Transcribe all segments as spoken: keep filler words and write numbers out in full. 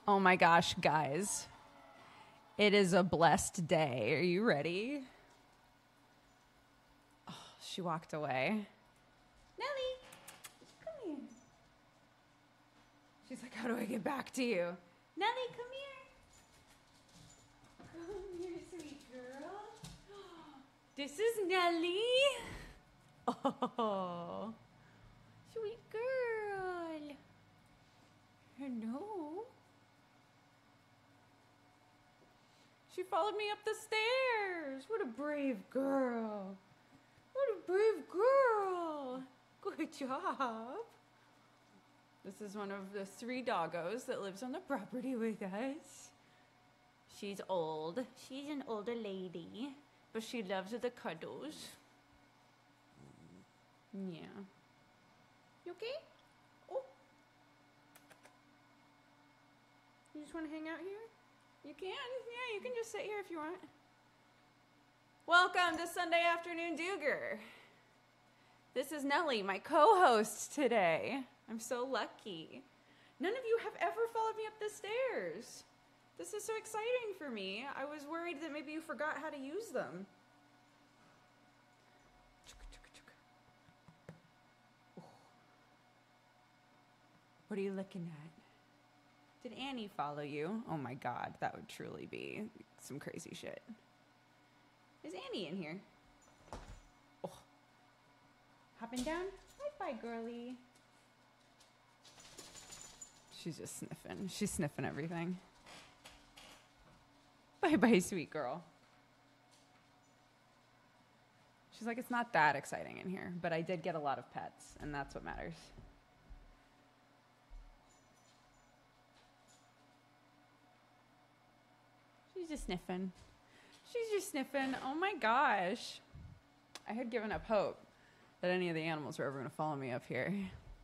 Oh my gosh, guys. It is a blessed day. Are you ready? Oh, she walked away. Nellie, come here. She's like, how do I get back to you? Nellie, come here. Come here, sweet girl. This is Nellie. Oh, sweet girl. Hello. She followed me up the stairs. What a brave girl. What a brave girl. Good job. This is one of the three doggos that lives on the property with us. She's old. She's an older lady, but she loves the cuddles. Yeah. You okay? Oh. You just want to hang out here? You can. Yeah, you can just sit here if you want. Welcome to Sunday Afternoon Dooger. This is Nellie, my co-host today. I'm so lucky. None of you have ever followed me up the stairs. This is so exciting for me. I was worried that maybe you forgot how to use them. What are you looking at? Did Annie follow you? Oh my God, that would truly be some crazy shit. Is Annie in here? Oh. Hopping down? Bye-bye, girly. She's just sniffing. She's sniffing everything. Bye-bye, sweet girl. She's like, it's not that exciting in here, but I did get a lot of pets, and that's what matters. She's just sniffing. She's just sniffing. Oh my gosh. I had given up hope that any of the animals were ever going to follow me up here.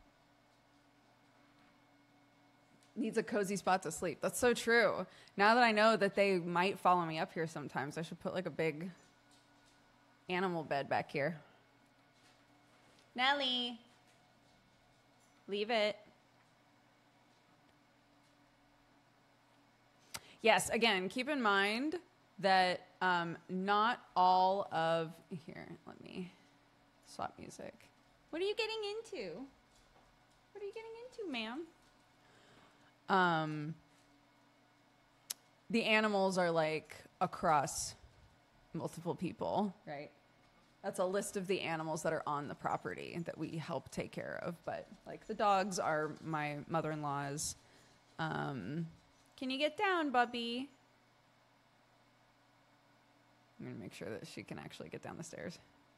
Needs a cozy spot to sleep. That's so true. Now that I know that they might follow me up here sometimes, I should put like a big animal bed back here. Nellie. Leave it. Yes, again, keep in mind that um, not all of... Here, let me swap music. What are you getting into? What are you getting into, ma'am? Um, the animals are like across multiple people, right? That's a list of the animals that are on the property that we help take care of. But like the dogs are my mother-in-law's. Um, can you get down, Bubby? I'm going to make sure that she can actually get down the stairs.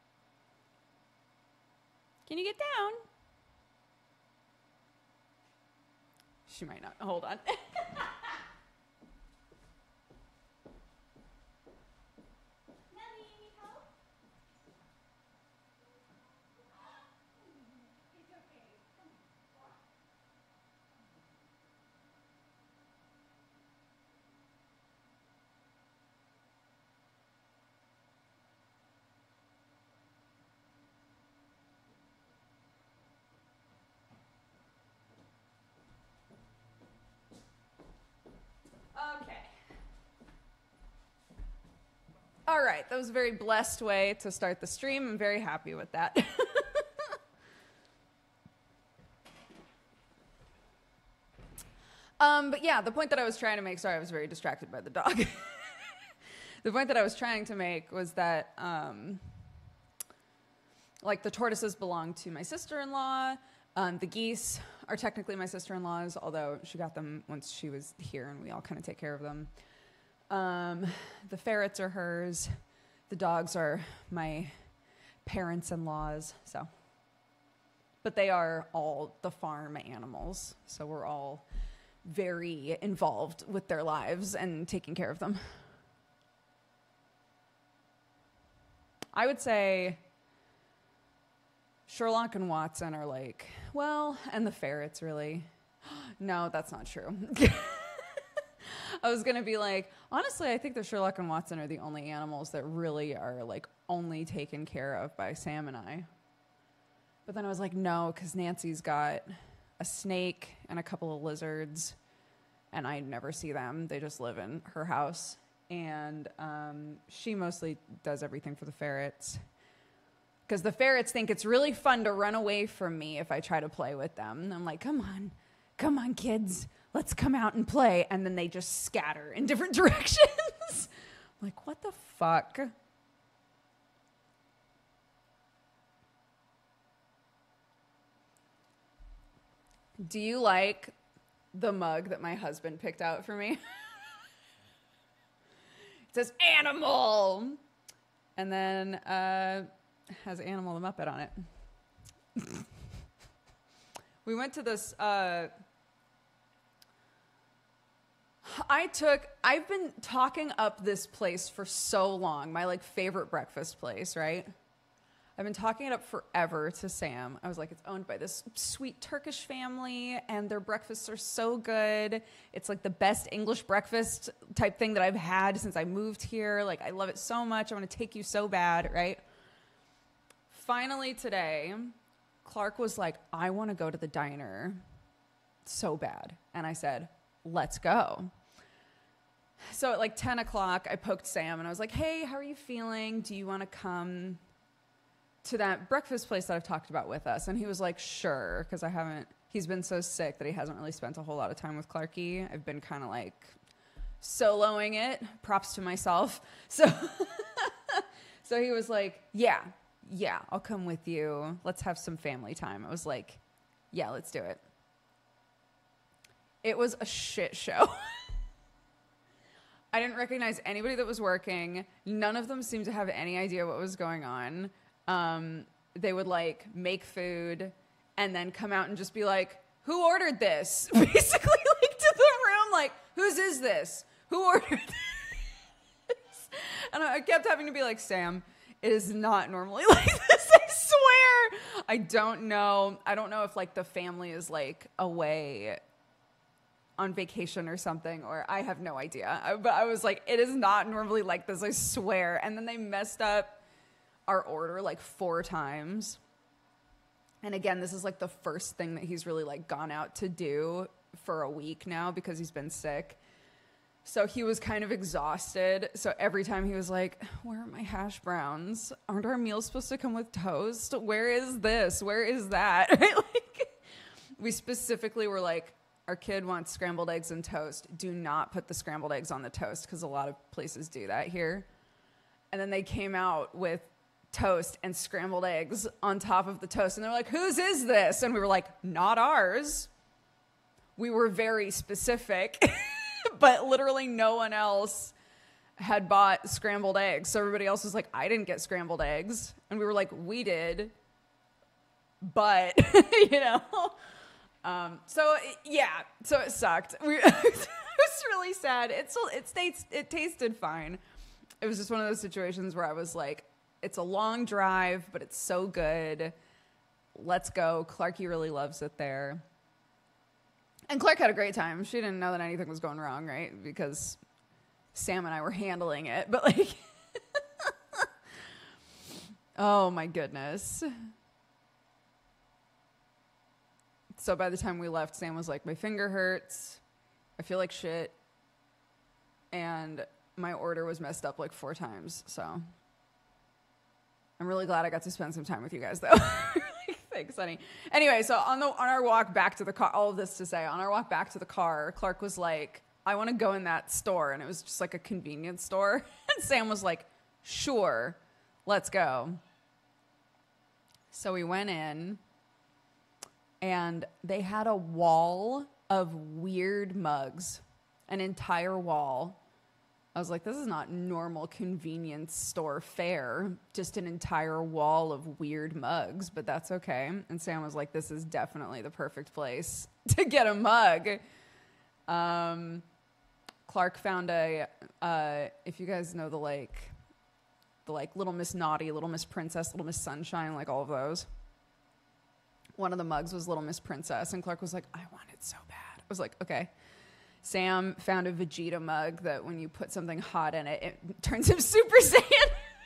Can you get down? She might not. Hold on. Okay. All right, that was a very blessed way to start the stream. I'm very happy with that. um, but yeah, the point that I was trying to make, sorry, I was very distracted by the dog. The point that I was trying to make was that, um, like, the tortoises belong to my sister-in-law. Um, the geese are technically my sister-in-law's, although she got them once she was here, and we all kind of take care of them. Um, the ferrets are hers. The dogs are my parents-in-law's. So, but they are all the farm animals, so we're all very involved with their lives and taking care of them. I would say Sherlock and Watson are like, well, and the ferrets really. No, that's not true. I was going to be like, honestly, I think that Sherlock and Watson are the only animals that really are like only taken care of by Sam and I. But then I was like, no, because Nancy's got a snake and a couple of lizards and I never see them. They just live in her house. And um, she mostly does everything for the ferrets. Because the ferrets think it's really fun to run away from me if I try to play with them. And I'm like, come on, come on, kids. Let's come out and play. And then they just scatter in different directions. I'm like, what the fuck? Do you like the mug that my husband picked out for me? It says animal. And then uh, has Animal the Muppet on it. We went to this... Uh, I took... I've been talking up this place for so long. My, like, favorite breakfast place, right? I've been talking it up forever to Sam. I was like, it's owned by this sweet Turkish family, and their breakfasts are so good. It's like the best English breakfast type thing that I've had since I moved here. Like, I love it so much. I want to take you so bad, right? Finally today, Clark was like, I want to go to the diner so bad. And I said, let's go. So at like ten o'clock, I poked Sam, and I was like, hey, how are you feeling? Do you want to come to that breakfast place that I've talked about with us? And he was like, sure, because I haven't, he's been so sick that he hasn't really spent a whole lot of time with Clarky. I've been kind of like soloing it, props to myself. So, so he was like, yeah, yeah, I'll come with you. Let's have some family time. I was like, yeah, let's do it. It was a shit show. I didn't recognize anybody that was working. None of them seemed to have any idea what was going on. Um, they would like make food and then come out and just be like, who ordered this? Basically, like to the room, like, whose is this? Who ordered this? And I kept having to be like, Sam, it is not normally like this. I swear. I don't know. I don't know if like the family is like away on vacation or something, or I have no idea. I, but I was like, it is not normally like this, I swear. And then they messed up our order like four times. And again, this is like the first thing that he's really like gone out to do for a week now because he's been sick. So he was kind of exhausted. So every time he was like, where are my hash browns? Aren't our meals supposed to come with toast? Where is this? Where is that? Right? Like, we specifically were like, our kid wants scrambled eggs and toast. Do not put the scrambled eggs on the toast because a lot of places do that here. And then they came out with toast and scrambled eggs on top of the toast. And they're like, whose is this? And we were like, not ours. We were very specific, but literally no one else had bought scrambled eggs. So everybody else was like, I didn't get scrambled eggs. And we were like, we did. But, you know, um, so yeah, so it sucked. We, it was really sad. It still, it states, it tasted fine. It was just one of those situations where I was like, it's a long drive, but it's so good. Let's go. Clarky really loves it there. And Clark had a great time. She didn't know that anything was going wrong, right? Because Sam and I were handling it. But like, oh my goodness. So by the time we left, Sam was like, my finger hurts. I feel like shit. And my order was messed up like four times. So I'm really glad I got to spend some time with you guys, though. Thanks, honey. Anyway, so on the on our walk back to the car, all of this to say, on our walk back to the car, Clark was like, I want to go in that store. And it was just like a convenience store. And Sam was like, sure, let's go. So we went in, and they had a wall of weird mugs, an entire wall. I was like, this is not normal convenience store fare, just an entire wall of weird mugs, but that's okay. And Sam was like, this is definitely the perfect place to get a mug. Um, Clark found a, uh, if you guys know the like, the like Little Miss Naughty, Little Miss Princess, Little Miss Sunshine, like all of those. One of the mugs was Little Miss Princess, and Clark was like, I want it so bad. I was like, okay. Sam found a Vegeta mug that when you put something hot in it, it turns him Super Saiyan.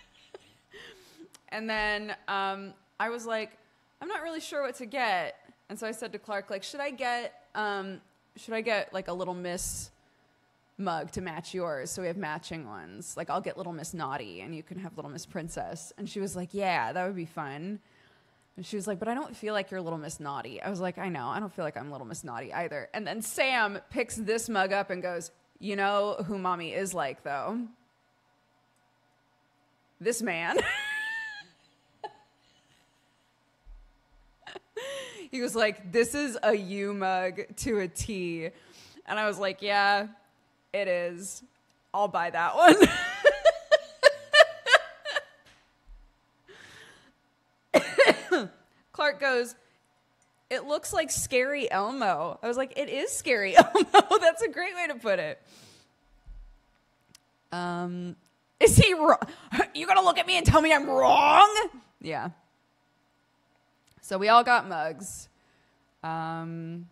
And then um, I was like, I'm not really sure what to get. And so I said to Clark, like, should I get um, should I get like a Little Miss mug to match yours? So we have matching ones. Like I'll get Little Miss Naughty and you can have Little Miss Princess. And she was like, yeah, that would be fun. And she was like, but I don't feel like you're Little Miss Naughty. I was like, I know. I don't feel like I'm Little Miss Naughty either. And then Sam picks this mug up and goes, you know who mommy is like, though? This man. He was like, this is a you mug to a T. And I was like, yeah, it is. I'll buy that one. Clark goes, it looks like Scary Elmo. I was like, it is Scary Elmo. That's a great way to put it. Um, is he wrong? You gonna look at me and tell me I'm wrong? Yeah. So we all got mugs. Um,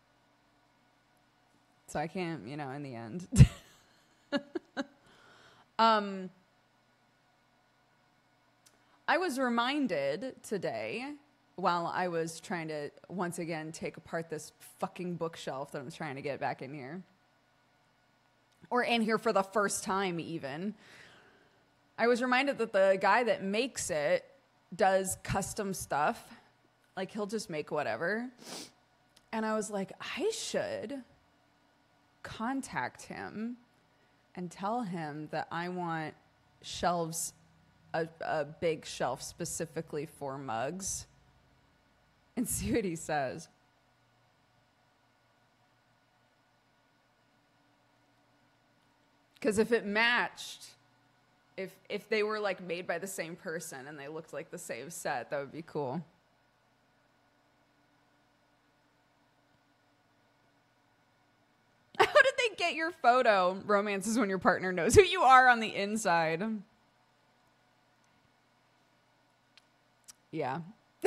so I can't, you know, in the end. um, I was reminded today, while I was trying to, once again, take apart this fucking bookshelf that I'm trying to get back in here. Or in here for the first time, even. I was reminded that the guy that makes it does custom stuff. Like, he'll just make whatever. And I was like, I should contact him and tell him that I want shelves, a, a big shelf specifically for mugs, and see what he says. Because if it matched, if if they were like made by the same person and they looked like the same set, that would be cool. How did they get your photo? Romance is when your partner knows who you are on the inside. Yeah.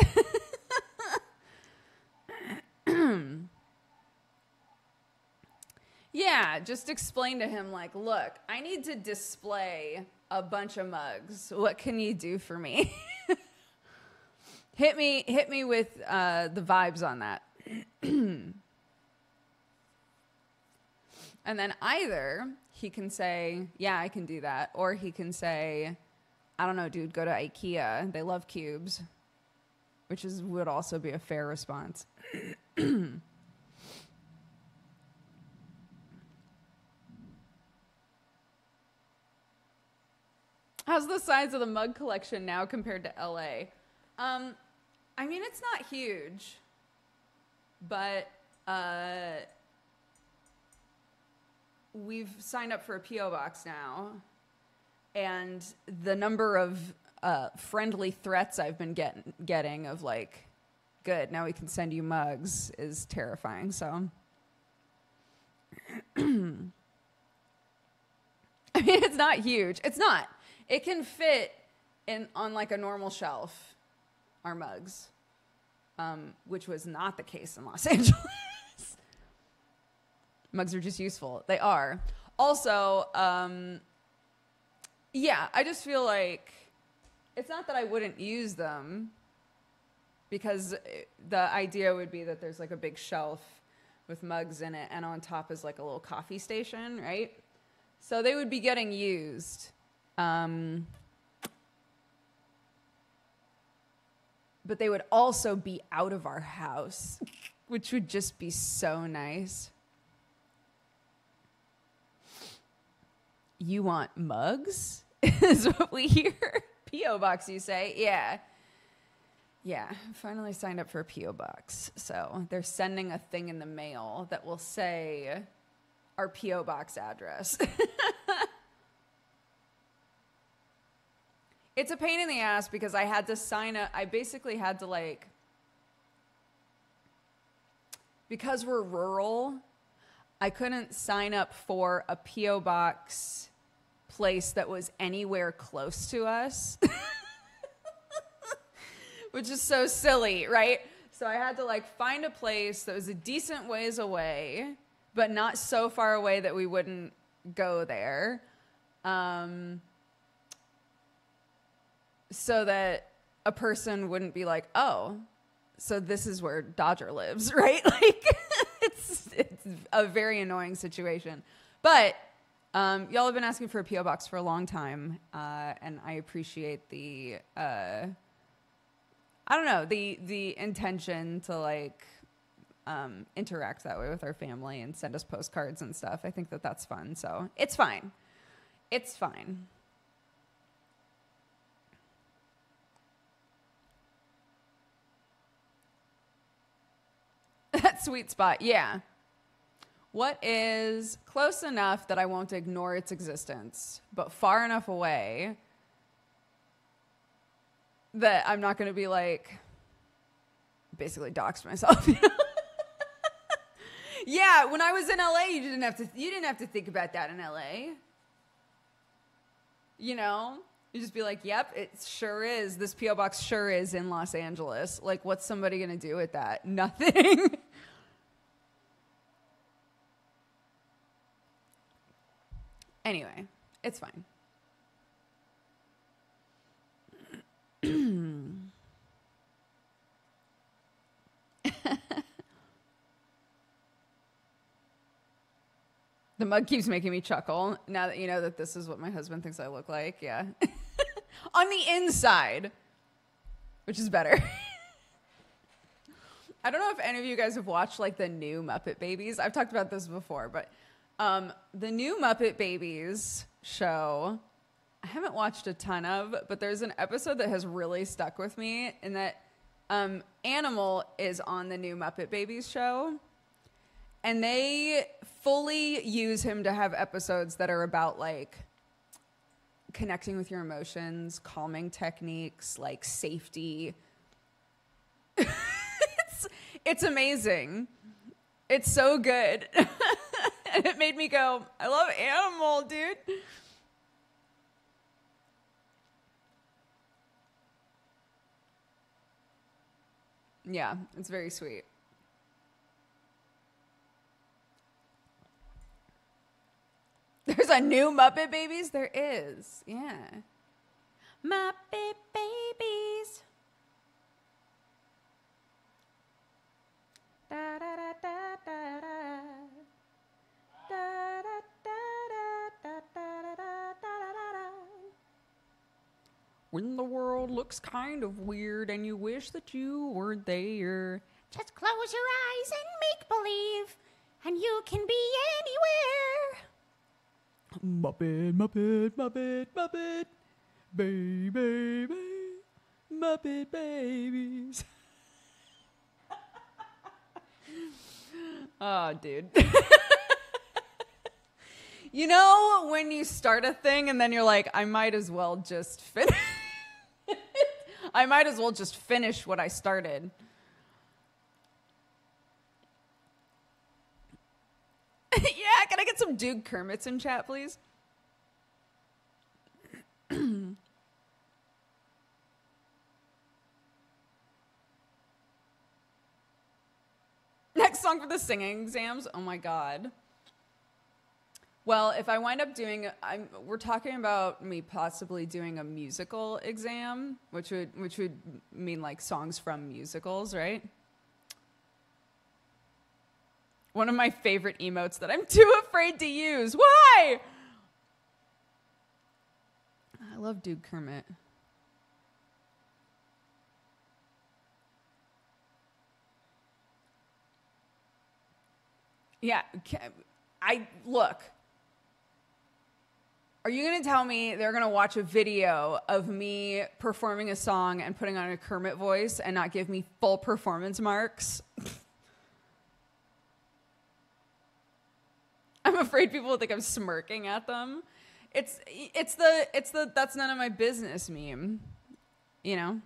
Yeah, just explain to him, like, look, I need to display a bunch of mugs. What can you do for me? hit me hit me with uh, the vibes on that. And then either he can say, yeah, I can do that. Or he can say, I don't know, dude, go to IKEA. They love cubes. Which is would also be a fair response. How's the size of the mug collection now compared to L A? Um, I mean, it's not huge, but uh, we've signed up for a P O box now, and the number of uh, friendly threats I've been get- getting of like, good, now we can send you mugs is terrifying. So, I mean, it's not huge. It's not. It can fit in on like a normal shelf, our mugs, um, which was not the case in Los Angeles. Mugs are just useful. They are. Also, um, yeah, I just feel like it's not that I wouldn't use them, because the idea would be that there's like a big shelf with mugs in it, and on top is like a little coffee station, right? So they would be getting used. Um, but they would also be out of our house, which would just be so nice. You want mugs? Is what we hear. P O box, you say? Yeah. Yeah, finally signed up for a P O box. So they're sending a thing in the mail that will say our P O box address. It's a pain in the ass because I had to sign up. I basically had to like, because we're rural, I couldn't sign up for a P O box place that was anywhere close to us, which is so silly, right? So I had to like find a place that was a decent ways away, but not so far away that we wouldn't go there. Um, so that a person wouldn't be like, oh, so this is where Dodger lives, right? Like, it's it's a very annoying situation. But um, y'all have been asking for a P O box for a long time, uh, and I appreciate the uh, I don't know the the intention to like um, interact that way with our family and send us postcards and stuff. I think that that's fun. So it's fine. It's fine. That sweet spot, yeah. What is close enough that I won't ignore its existence, but far enough away that I'm not going to be like, basically dox myself. You know? Yeah, when I was in L A, you didn't have to. You didn't have to think about that in L A. You know, you just be like, "Yep, it sure is. This P O box sure is in Los Angeles." Like, what's somebody going to do with that? Nothing. Anyway, it's fine. The mug keeps making me chuckle now that you know that this is what my husband thinks I look like. Yeah. On the inside, which is better. I don't know if any of you guys have watched like the new Muppet Babies. I've talked about this before, but um, the new Muppet Babies show, I haven't watched a ton of, but there's an episode that has really stuck with me in that um, Animal is on the new Muppet Babies show. And they fully use him to have episodes that are about like connecting with your emotions, calming techniques, like safety. it's, it's amazing. It's so good. And it made me go, I love Animal, dude. Yeah, it's very sweet. There's a new Muppet Babies? There is. Yeah. Muppet Babies. Da, da, da, da, da, da. Da, da, da, da, da, da, da, da. When the world looks kind of weird and you wish that you were there, just close your eyes and make believe, and you can be anywhere. Muppet, Muppet, Muppet, Muppet, baby, baby, Muppet Babies. Oh, dude. You know when you start a thing and then you're like, I might as well just finish. I might as well just finish what I started. Yeah, can I get some Dude Kermits in chat, please? Next song for the singing exams. Oh my god. Well, if I wind up doing, I'm, we're talking about me possibly doing a musical exam, which would which would mean like songs from musicals, right? One of my favorite emotes that I'm too afraid to use. Why? I love Dude Kermit. Yeah, I look. Are you going to tell me they're going to watch a video of me performing a song and putting on a Kermit voice and not give me full performance marks? I'm afraid people will think I'm smirking at them. It's it's the it's the that's none of my business meme, you know?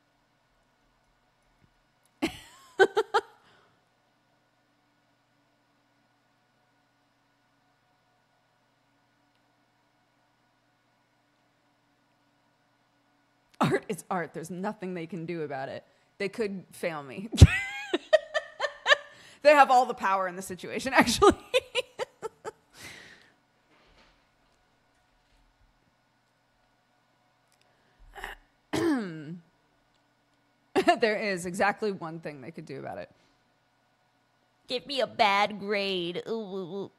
Art is art. There's nothing they can do about it. They could fail me. They have all the power in the situation, actually. There is exactly one thing they could do about it. Give me a bad grade. Ooh, ooh, ooh.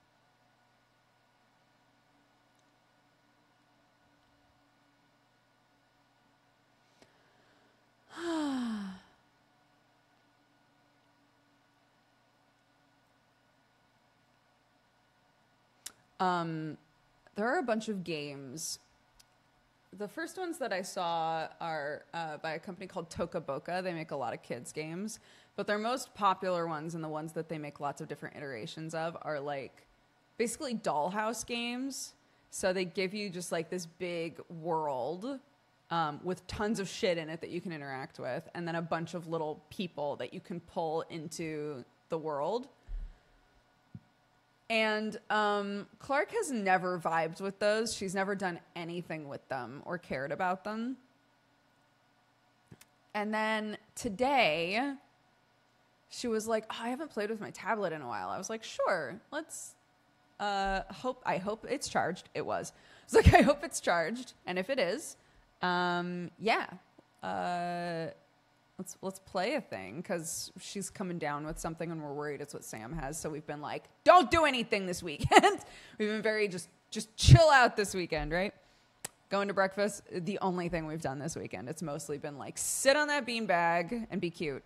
um, there are a bunch of games. The first ones that I saw are uh, by a company called Toca Boca. They make a lot of kids games, but their most popular ones and the ones that they make lots of different iterations of are like basically dollhouse games. So they give you just like this big world um, with tons of shit in it that you can interact with, and then a bunch of little people that you can pull into the world. And um, Clark has never vibed with those. She's never done anything with them or cared about them. And then today, she was like, oh, I haven't played with my tablet in a while. I was like, sure, let's uh, hope. I hope it's charged. It was. I was like, I hope it's charged. And if it is, um, yeah, uh, let's let's play a thing, because she's coming down with something and we're worried it's what Sam has. So we've been like, don't do anything this weekend. We've been very just just chill out this weekend, right? Going to breakfast, the only thing we've done this weekend. It's mostly been like, sit on that beanbag and be cute.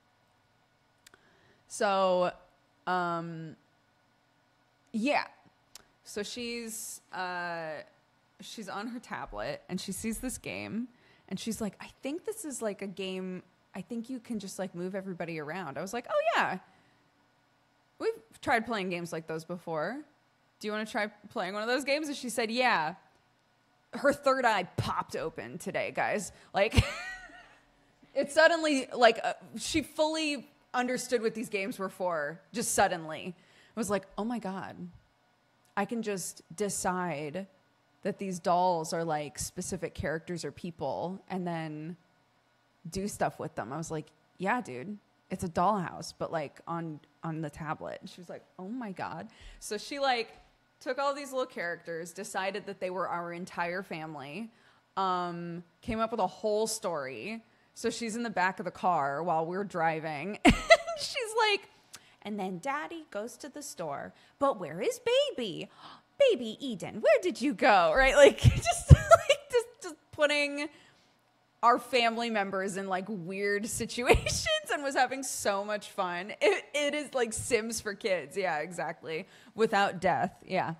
So, um, yeah. So she's uh, she's on her tablet and she sees this game and she's like, I think this is like a game. I think you can just like move everybody around. I was like, oh yeah, we've tried playing games like those before. Do you want to try playing one of those games? And she said, yeah. Her third eye popped open today, guys. Like, it suddenly, like, uh, she fully understood what these games were for, just suddenly. It was like, oh my God, I can just decide that these dolls are like specific characters or people and then do stuff with them. I was like, yeah, dude, it's a dollhouse, but like on on the tablet. And she was like, oh my God. So she like took all these little characters, decided that they were our entire family, um, came up with a whole story. So she's in the back of the car while we're driving. She's like, and then Daddy goes to the store, but where is Baby? Baby Eden, where did you go? Right? Like, just like just, just putting our family members in like weird situations, and was having so much fun. It, it is like Sims for kids. Yeah, exactly. Without death. Yeah.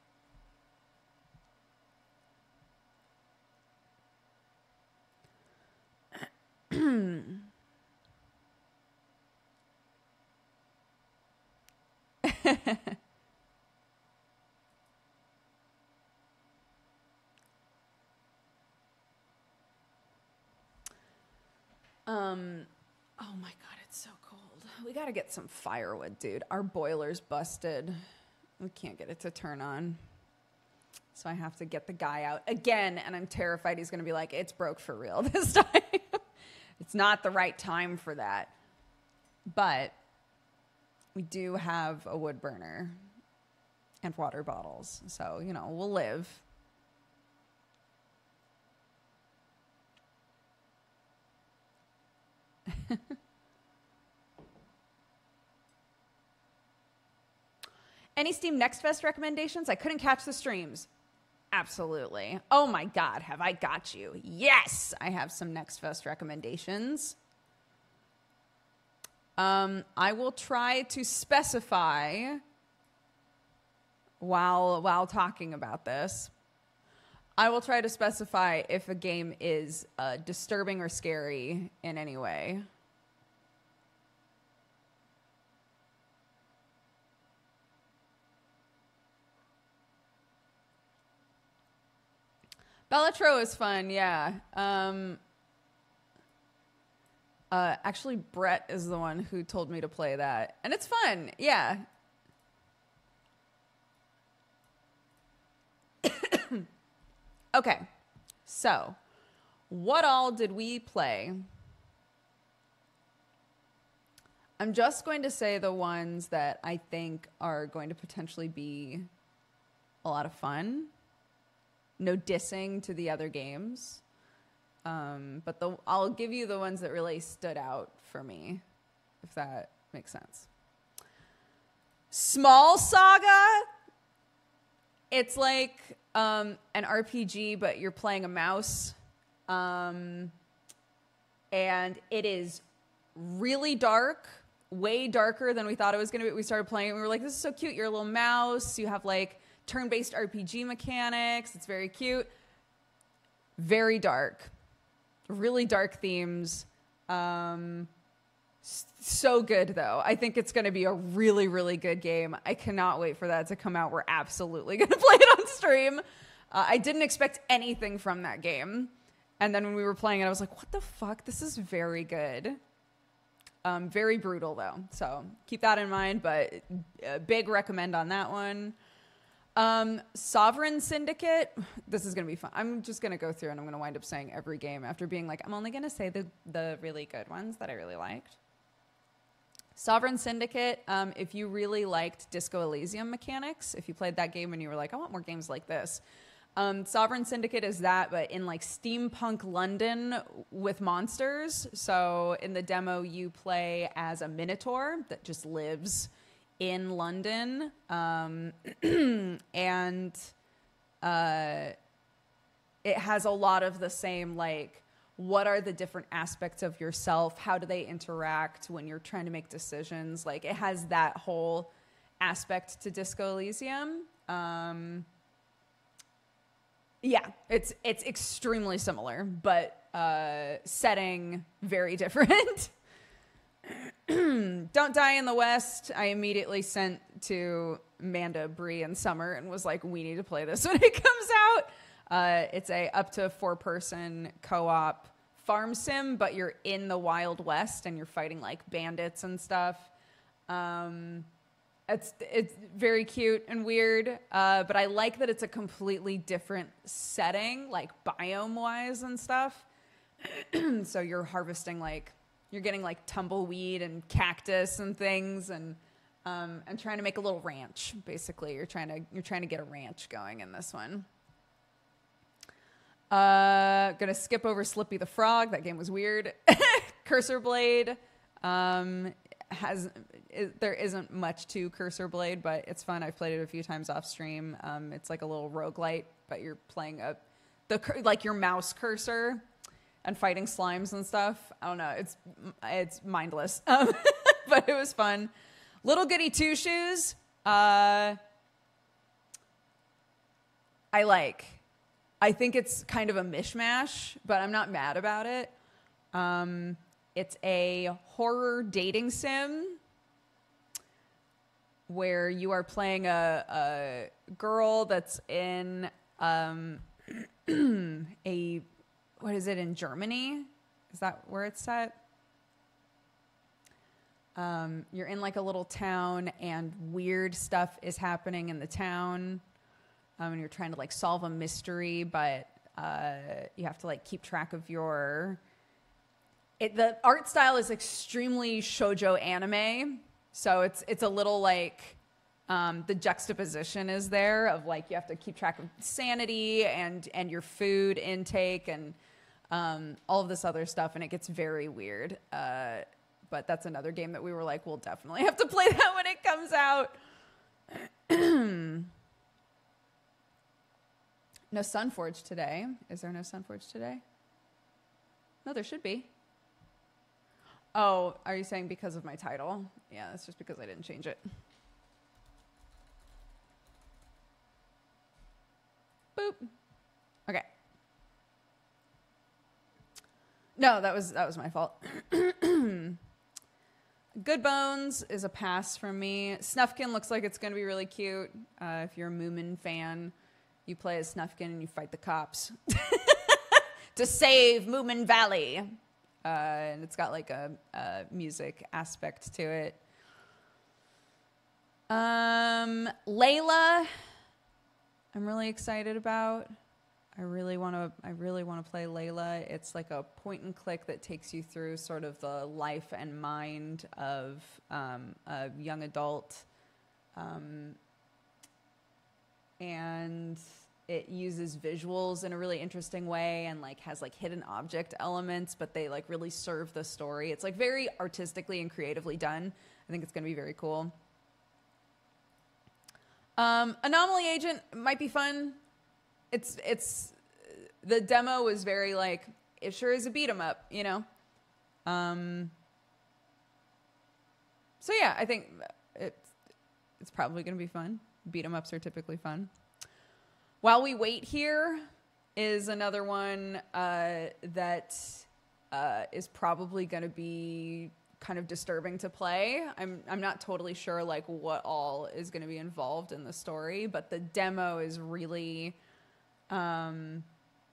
Um, oh my God, it's so cold. We got to get some firewood, dude. Our boiler's busted. We can't get it to turn on. So I have to get the guy out again, and I'm terrified he's going to be like, it's broke for real this time. It's not the right time for that. But we do have a wood burner and water bottles. So, you know, we'll live. Any Steam Next Fest recommendations? I couldn't catch the streams. Absolutely. Oh my God, have I got you? Yes, I have some Next Fest recommendations. Um, I will try to specify while while talking about this. I will try to specify if a game is uh, disturbing or scary in any way. Bellatro is fun, yeah. Um, uh, actually, Brett is the one who told me to play that. And it's fun, yeah. Okay, so what all did we play? I'm just going to say the ones that I think are going to potentially be a lot of fun. No dissing to the other games. Um, but the, I'll give you the ones that really stood out for me, if that makes sense. Small Saga. It's like um, an R P G, but you're playing a mouse. Um, and it is really dark, way darker than we thought it was going to be. We started playing it. We were like, this is so cute. You're a little mouse. You have like turn-based R P G mechanics. It's very cute. Very dark. Really dark themes. Um, so good, though. I think it's going to be a really, really good game. I cannot wait for that to come out. We're absolutely going to play it on stream. Uh, I didn't expect anything from that game. And then when we were playing it, I was like, what the fuck? This is very good. Um, very brutal, though. So keep that in mind, but a big recommend on that one. Um, Sovereign Syndicate. This is going to be fun. I'm just going to go through and I'm going to wind up saying every game after being like, I'm only going to say the, the really good ones that I really liked. Sovereign Syndicate. Um, if you really liked Disco Elysium mechanics, if you played that game and you were like, I want more games like this. Um, Sovereign Syndicate is that, but in like steampunk London with monsters. So in the demo, you play as a minotaur that just lives in London. Um, and uh, it has a lot of the same, like, what are the different aspects of yourself? How do they interact when you're trying to make decisions? Like, it has that whole aspect to Disco Elysium. Um, Yeah, it's it's extremely similar, but uh, setting very different. Don't Die in the West, I immediately sent to Manda, Bree, and Summer and was like, we need to play this when it comes out. Uh, it's a up to four-person co-op farm sim, but you're in the Wild West and you're fighting like bandits and stuff. Um... It's it's very cute and weird, uh, but I like that it's a completely different setting, like biome-wise and stuff. So you're harvesting, like, you're getting like tumbleweed and cactus and things, and um, and trying to make a little ranch. Basically, you're trying to you're trying to get a ranch going in this one. Uh, gonna skip over Slippy the Frog. That game was weird. Cursor Blade. Um, has it, there isn't much to Cursor Blade, but it's fun. I've played it a few times off stream. Um, it's like a little roguelite, but you're playing a the like your mouse cursor and fighting slimes and stuff. I don't know. It's it's mindless, um, but it was fun. Little Goody Two Shoes. Uh, I like. I think it's kind of a mishmash, but I'm not mad about it. Um, It's a horror dating sim where you are playing a, a girl that's in um, a, what is it, in Germany? Is that where it's set? Um, you're in like a little town and weird stuff is happening in the town. Um, and you're trying to like solve a mystery, but uh, you have to like keep track of your... It, the art style is extremely shoujo anime, so it's it's a little like um, the juxtaposition is there of like you have to keep track of sanity and and your food intake and um, all of this other stuff, and it gets very weird. Uh, but that's another game that we were like, we'll definitely have to play that when it comes out. No Sunforge today. Is there no Sunforge today? No, there should be. Oh, are you saying because of my title? Yeah, that's just because I didn't change it. Boop. Okay. No, that was that was my fault. Good Bones is a pass from me. Snufkin looks like it's going to be really cute. Uh, if you're a Moomin fan, you play as Snufkin and you fight the cops to save Moomin Valley. Uh, and it's got like a, a music aspect to it. Um, Layla, I'm really excited about. I really want to. I really want to play Layla. It's like a point and click that takes you through sort of the life and mind of um, a young adult, um, and it uses visuals in a really interesting way and like has like hidden object elements, but they like really serve the story. It's like very artistically and creatively done. I think it's going to be very cool. Um, Anomaly Agent might be fun. It's it's the demo was very like it sure is a beat 'em up, you know. Um, so yeah, I think it's it's probably going to be fun. Beat 'em ups are typically fun. While We Wait Here is another one uh, that uh, is probably going to be kind of disturbing to play. I'm I'm not totally sure like what all is going to be involved in the story, but the demo is really um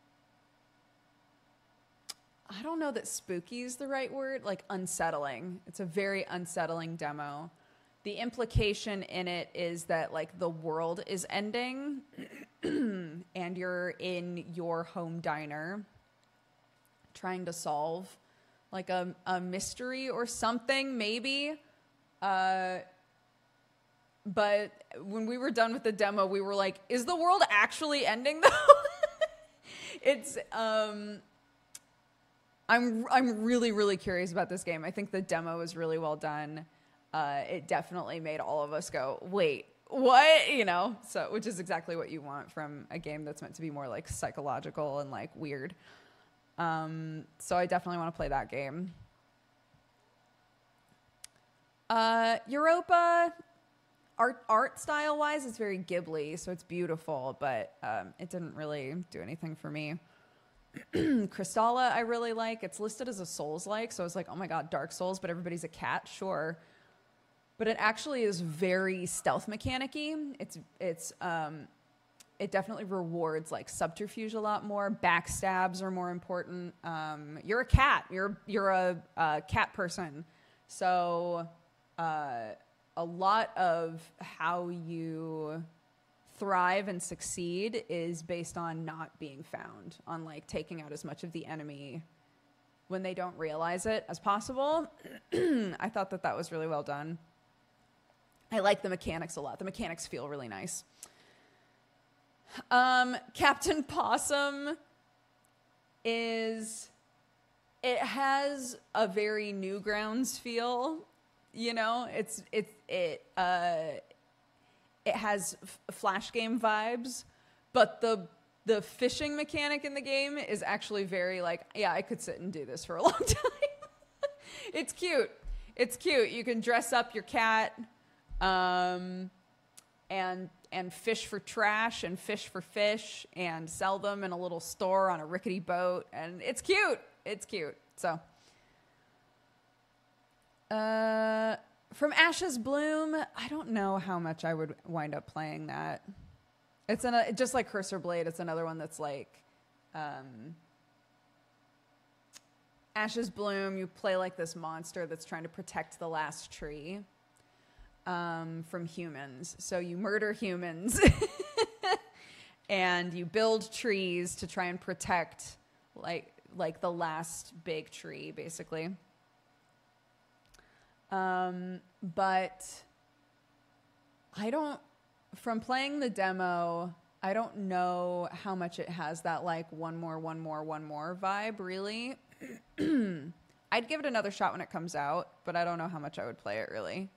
I don't know that spooky is the right word, like unsettling. It's a very unsettling demo. The implication in it is that like the world is ending and you're in your home diner trying to solve like a, a mystery or something, maybe. Uh, but when we were done with the demo, we were like, is the world actually ending though? It's, um, I'm, I'm really, really curious about this game. I think the demo is really well done. Uh, it definitely made all of us go, wait, what? You know, so, which is exactly what you want from a game that's meant to be more like psychological and like weird. Um, so I definitely want to play that game. Uh, Europa, art art style wise, it's very Ghibli, so it's beautiful, but um, it didn't really do anything for me. Crystalla, I really like. It's listed as a Souls-like, so I was like, oh my god, Dark Souls, but everybody's a cat, sure. But it actually is very stealth mechanic-y. It's it's um. It definitely rewards like subterfuge a lot more. Backstabs are more important. Um, you're a cat. You're you're a, a cat person, so uh, a lot of how you thrive and succeed is based on not being found, on like taking out as much of the enemy when they don't realize it as possible. I thought that that was really well done. I like the mechanics a lot. The mechanics feel really nice. Um, Captain Possum is, it has a very Newgrounds feel, you know, it's, it, it, uh, it has f- flash game vibes, but the, the fishing mechanic in the game is actually very like, yeah, I could sit and do this for a long time. It's cute. It's cute. You can dress up your cat, um, and and fish for trash and fish for fish and sell them in a little store on a rickety boat. And it's cute. It's cute. So, uh, from Ashes Bloom, I don't know how much I would wind up playing that. It's an, just like Cursor Blade. It's another one that's like, um, Ashes Bloom, you play like this monster that's trying to protect the last tree. Um, from humans. So you murder humans and you build trees to try and protect like like the last big tree, basically. Um, but I don't, from playing the demo, I don't know how much it has that like one more, one more, one more vibe, really. I'd give it another shot when it comes out, but I don't know how much I would play it, really.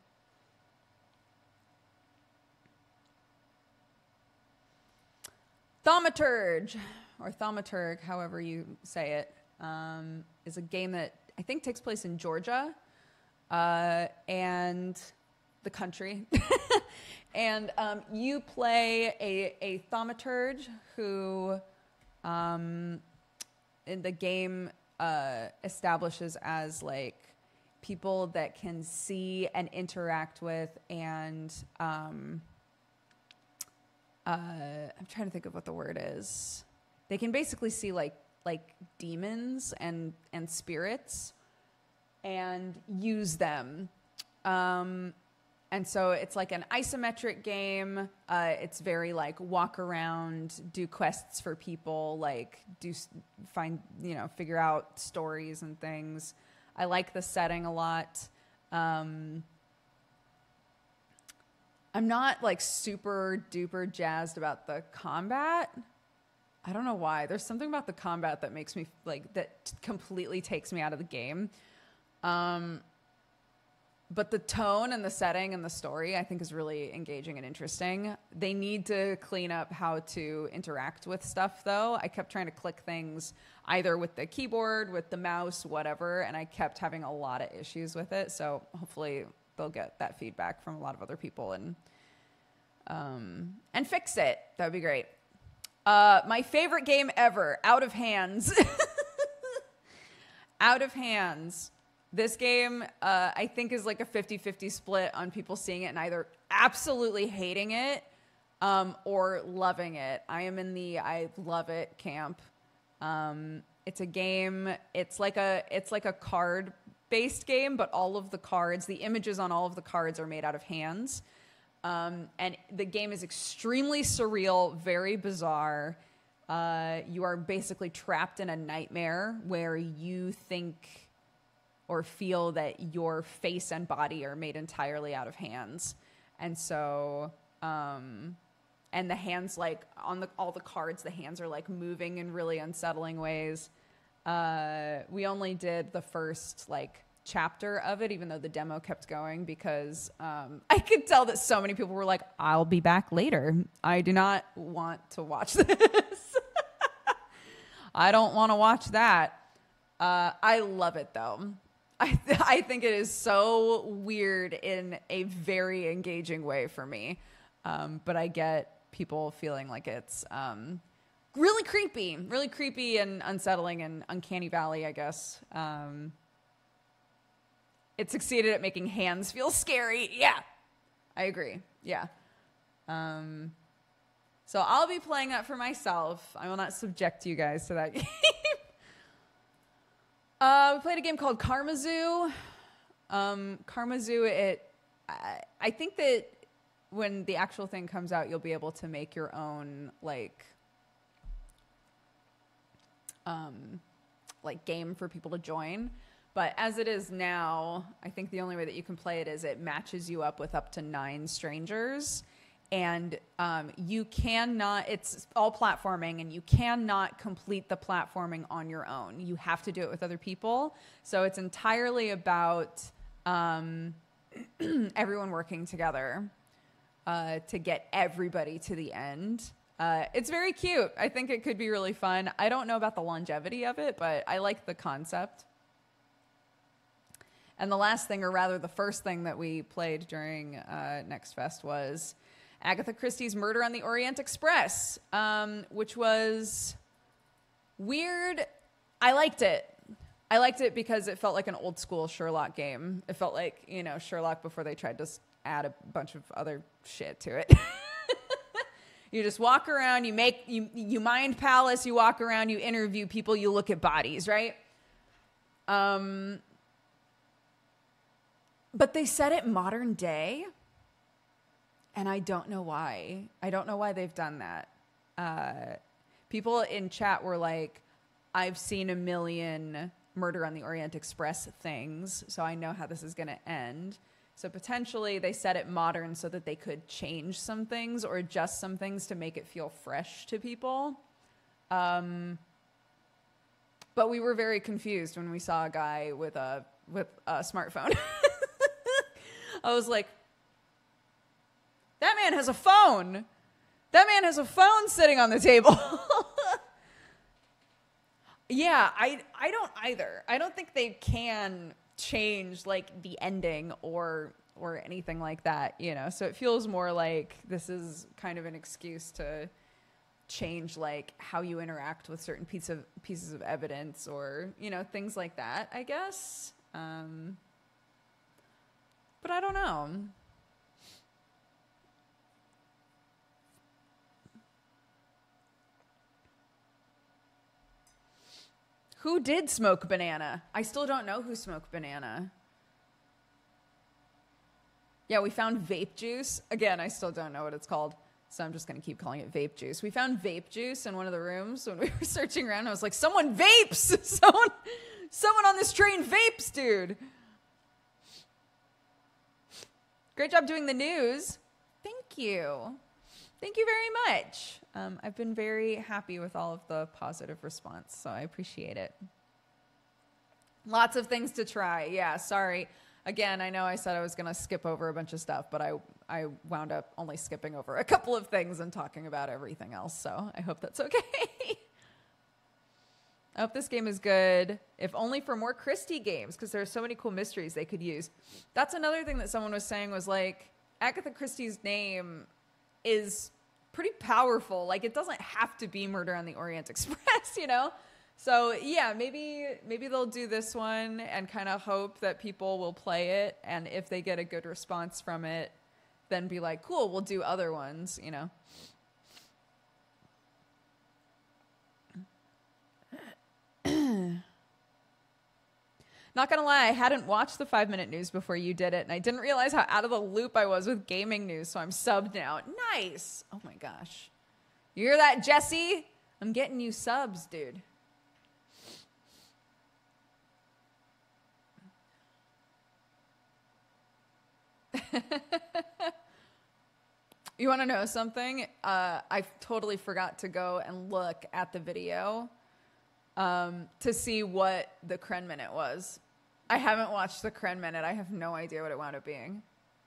Thaumaturge, or Thaumaturg, however you say it, um, is a game that I think takes place in Georgia uh, and the country. And um, you play a, a thaumaturge who um, in the game uh, establishes as like people that can see and interact with and... Um, Uh, I'm trying to think of what the word is. They can basically see like like demons and and spirits and use them. Um, and so it's like an isometric game. Uh, it's very like walk around, do quests for people, like do find, you know, figure out stories and things. I like the setting a lot. Um, I'm not like super duper jazzed about the combat. I don't know why. There's something about the combat that makes me like, that completely takes me out of the game. Um, but the tone and the setting and the story, I think, is really engaging and interesting. They need to clean up how to interact with stuff, though. I kept trying to click things either with the keyboard, with the mouse, whatever, and I kept having a lot of issues with it. So hopefully they'll get that feedback from a lot of other people and um, and fix it. That would be great. Uh, my favorite game ever, Out of Hands. Out of Hands. This game, uh, I think, is like a fifty-fifty split on people seeing it and either absolutely hating it um, or loving it. I am in the I love it camp. Um, it's a game. It's like a it's like a card-based game, but all of the cards, the images on all of the cards are made out of hands. Um, and the game is extremely surreal, very bizarre. Uh, you are basically trapped in a nightmare where you think or feel that your face and body are made entirely out of hands. And so, um, and the hands, like, on the all the cards, the hands are, like, moving in really unsettling ways. Uh, we only did the first, like, chapter of it, even though the demo kept going, because um, I could tell that so many people were like, I'll be back later. I do not want to watch this. I don't want to watch that. Uh, I love it, though. I, th- I think it is so weird in a very engaging way for me. Um, but I get people feeling like it's um, really creepy, really creepy and unsettling and uncanny valley, I guess. Um, it succeeded at making hands feel scary. Yeah, I agree. Yeah. Um, so I'll be playing that for myself. I will not subject you guys to that game. Uh, we played a game called Karma Zoo. Um, Karma Zoo, it, I, I think that when the actual thing comes out, you'll be able to make your own, like, um, like game for people to join. But as it is now, I think the only way that you can play it is it matches you up with up to nine strangers. And um, you cannot, it's all platforming, and you cannot complete the platforming on your own. You have to do it with other people. So it's entirely about um, everyone working together uh, to get everybody to the end. Uh, it's very cute. I think it could be really fun. I don't know about the longevity of it, but I like the concept. And the last thing, or rather the first thing that we played during uh, Next Fest was Agatha Christie's Murder on the Orient Express, um, which was weird. I liked it. I liked it because it felt like an old school Sherlock game. It felt like, you know, Sherlock before they tried to add a bunch of other shit to it. You just walk around, you make, you, you mind palace, you walk around, you interview people, you look at bodies, right? Um, but they set it modern day. And I don't know why. I don't know why they've done that. Uh, people in chat were like, I've seen a million Murder on the Orient Express things, so I know how this is going to end. So potentially they set it modern so that they could change some things or adjust some things to make it feel fresh to people. Um, but we were very confused when we saw a guy with a, with a smartphone. I was like, that man has a phone. That man has a phone sitting on the table. Yeah, I I don't either. I don't think they can change like the ending or or anything like that, you know. So it feels more like this is kind of an excuse to change like how you interact with certain piece of pieces of evidence or, you know, things like that, I guess. Um, but I don't know. Who did smoke banana? I still don't know who smoked banana. Yeah, we found vape juice. Again, I still don't know what it's called, so I'm just going to keep calling it vape juice. We found vape juice in one of the rooms when we were searching around. I was like, someone vapes! Someone, someone on this train vapes, dude! Great job doing the news. Thank you. Thank you very much. Um, I've been very happy with all of the positive response, so I appreciate it. Lots of things to try. Yeah, sorry. Again, I know I said I was going to skip over a bunch of stuff, but I I wound up only skipping over a couple of things and talking about everything else. So I hope that's okay. I hope this game is good, if only for more Christie games, because there are so many cool mysteries they could use. That's another thing that someone was saying was like, Agatha Christie's name is pretty powerful. Like, it doesn't have to be Murder on the Orient Express, you know? So yeah, maybe maybe they'll do this one and kind of hope that people will play it, and if they get a good response from it, then be like, cool, we'll do other ones, you know? Not gonna lie, I hadn't watched the five minute news before you did it, and I didn't realize how out of the loop I was with gaming news, so I'm subbed now. Nice! Oh my gosh. You hear that, Jesse? I'm getting you subs, dude. You want to know something? Uh, I totally forgot to go and look at the video um, to see what the Kren Minute was. I haven't watched the Kren Minute. I have no idea what it wound up being.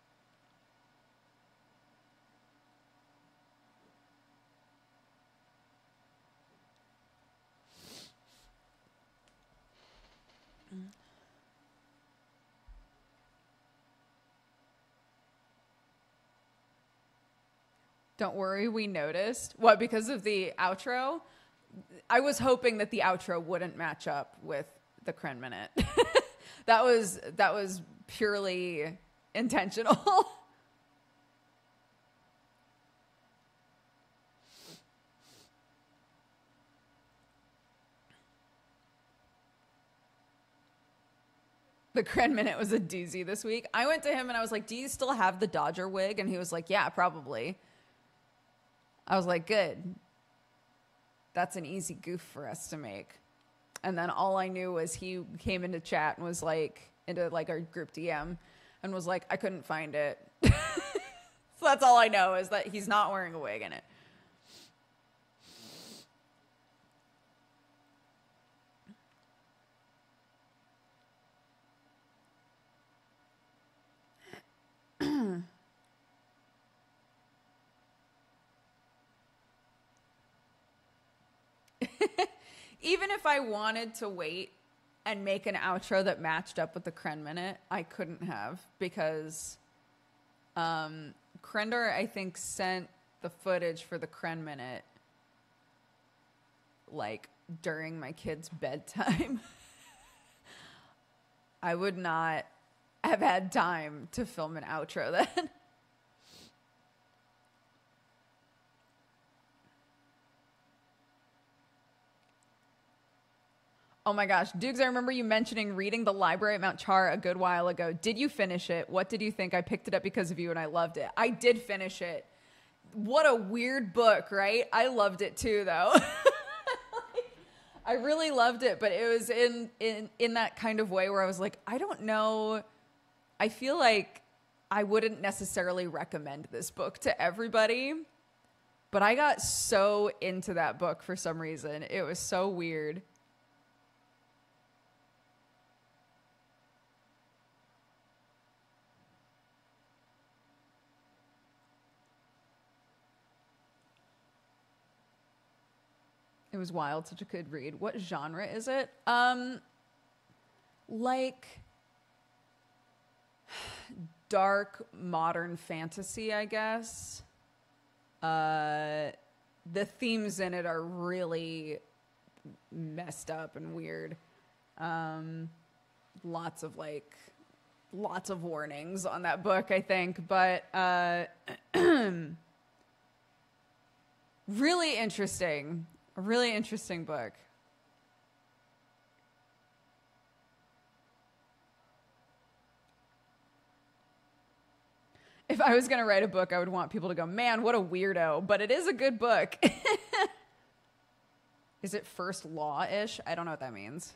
Don't worry, we noticed. What, because of the outro? I was hoping that the outro wouldn't match up with the Kren Minute. that was that was purely intentional. The Kren Minute was a doozy this week. I went to him and I was like, do you still have the Dodger wig? And he was like, yeah, probably. I was like, good. That's an easy goof for us to make. And then all I knew was he came into chat and was like, into like our group D M and was like, I couldn't find it. So that's all I know is that he's not wearing a wig in it. Even if I wanted to wait and make an outro that matched up with the Kren Minute, I couldn't have, because um, Krender, I think, sent the footage for the Kren Minute like during my kid's bedtime. I would not have had time to film an outro then. Oh my gosh, Dukes, I remember you mentioning reading The Library at Mount Char a good while ago. Did you finish it? What did you think? I picked it up because of you and I loved it. I did finish it. What a weird book, right? I loved it too, though. I really loved it, but it was in, in, in that kind of way where I was like, I don't know. I feel like I wouldn't necessarily recommend this book to everybody, but I got so into that book for some reason. It was so weird. It was wild, such a good read. What genre is it? Um, like dark modern fantasy, I guess. Uh, the themes in it are really messed up and weird. Um, lots of like, lots of warnings on that book, I think, but uh, really interesting. A really interesting book. If I was going to write a book, I would want people to go, man, what a weirdo. But it is a good book. Is it first law-ish? I don't know what that means.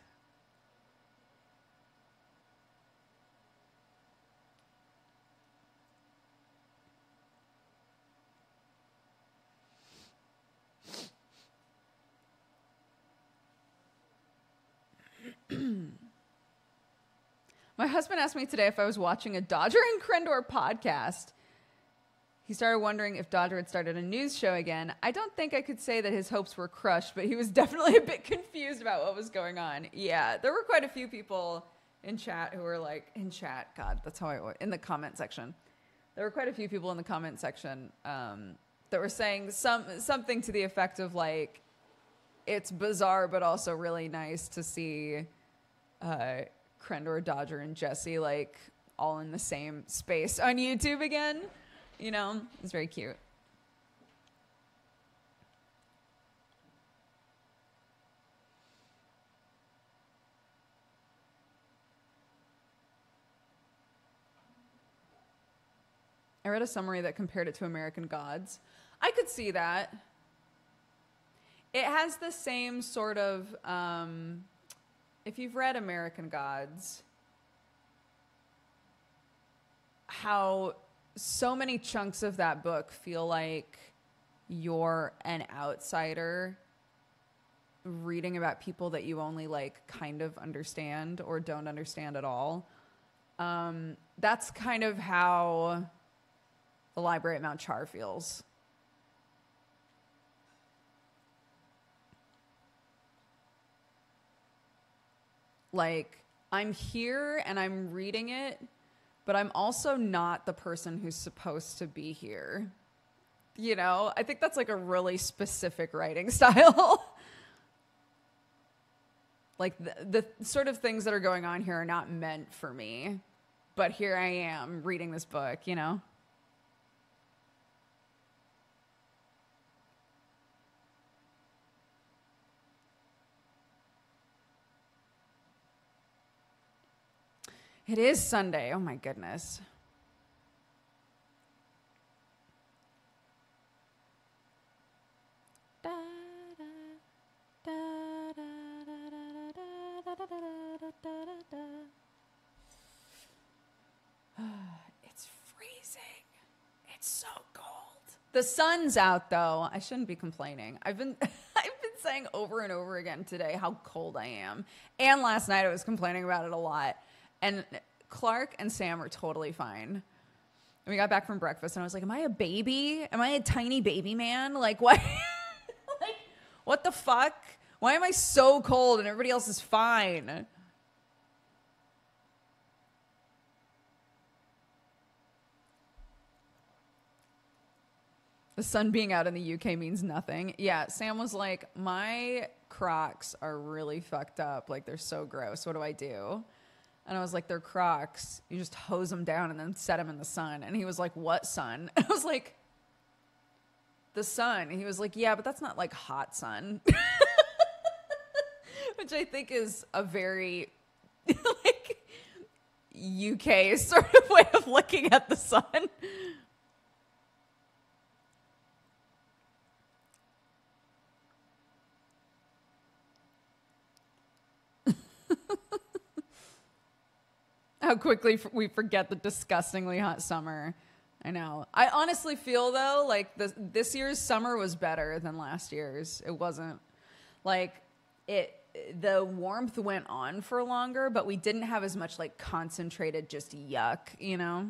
My husband asked me today if I was watching a Dodger and Crendor podcast. He started wondering if Dodger had started a news show again. I don't think I could say that his hopes were crushed, but he was definitely a bit confused about what was going on. Yeah, there were quite a few people in chat who were like, in chat, God, that's how I, in the comment section. There were quite a few people in the comment section um, that were saying some something to the effect of like, it's bizarre, but also really nice to see uh, Crendor, Dodger, and Jesse like all in the same space on YouTube again. You know, it's very cute. I read a summary that compared it to American Gods. I could see that. It has the same sort of, um, if you've read American Gods, how so many chunks of that book feel like you're an outsider reading about people that you only like kind of understand or don't understand at all. Um, that's kind of how the library at Mount Char feels. Like, I'm here and I'm reading it, but I'm also not the person who's supposed to be here. You know, I think that's like a really specific writing style. Like the, the sort of things that are going on here are not meant for me, but here I am reading this book, you know? It is Sunday. Oh my goodness. It's freezing. It's so cold. The sun's out though. I shouldn't be complaining. I've been I've been saying over and over again today how cold I am. And last night I was complaining about it a lot. And Clark and Sam are totally fine. And we got back from breakfast, and I was like, am I a baby? Am I a tiny baby man? Like, what? Like, what the fuck? Why am I so cold and everybody else is fine? The sun being out in the U K means nothing. Yeah, Sam was like, my Crocs are really fucked up. Like, they're so gross. What do I do? And I was like, they're Crocs. You just hose them down and then set them in the sun. And he was like, what sun? And I was like, the sun. And he was like, yeah, but that's not like hot sun. Which I think is a very like U K sort of way of looking at the sun. How quickly we forget the disgustingly hot summer. I know. I honestly feel, though, like this, this year's summer was better than last year's. It wasn't like it. The warmth went on for longer, but we didn't have as much like concentrated just yuck, you know?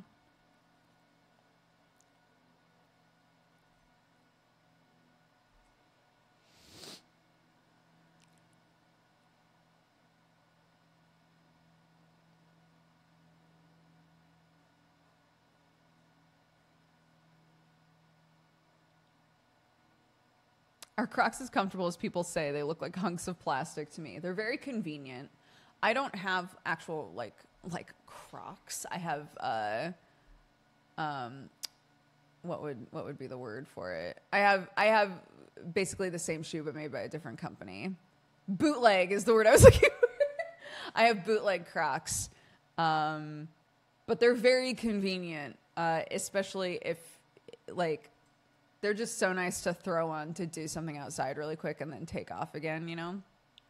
Are Crocs as comfortable as people say? They look like hunks of plastic to me. They're very convenient. I don't have actual like like Crocs. I have uh um what would what would be the word for it? I have I have basically the same shoe but made by a different company. Bootleg is the word I was looking for. I have bootleg Crocs. Um but they're very convenient, uh especially if like they're just so nice to throw on to do something outside really quick and then take off again, you know?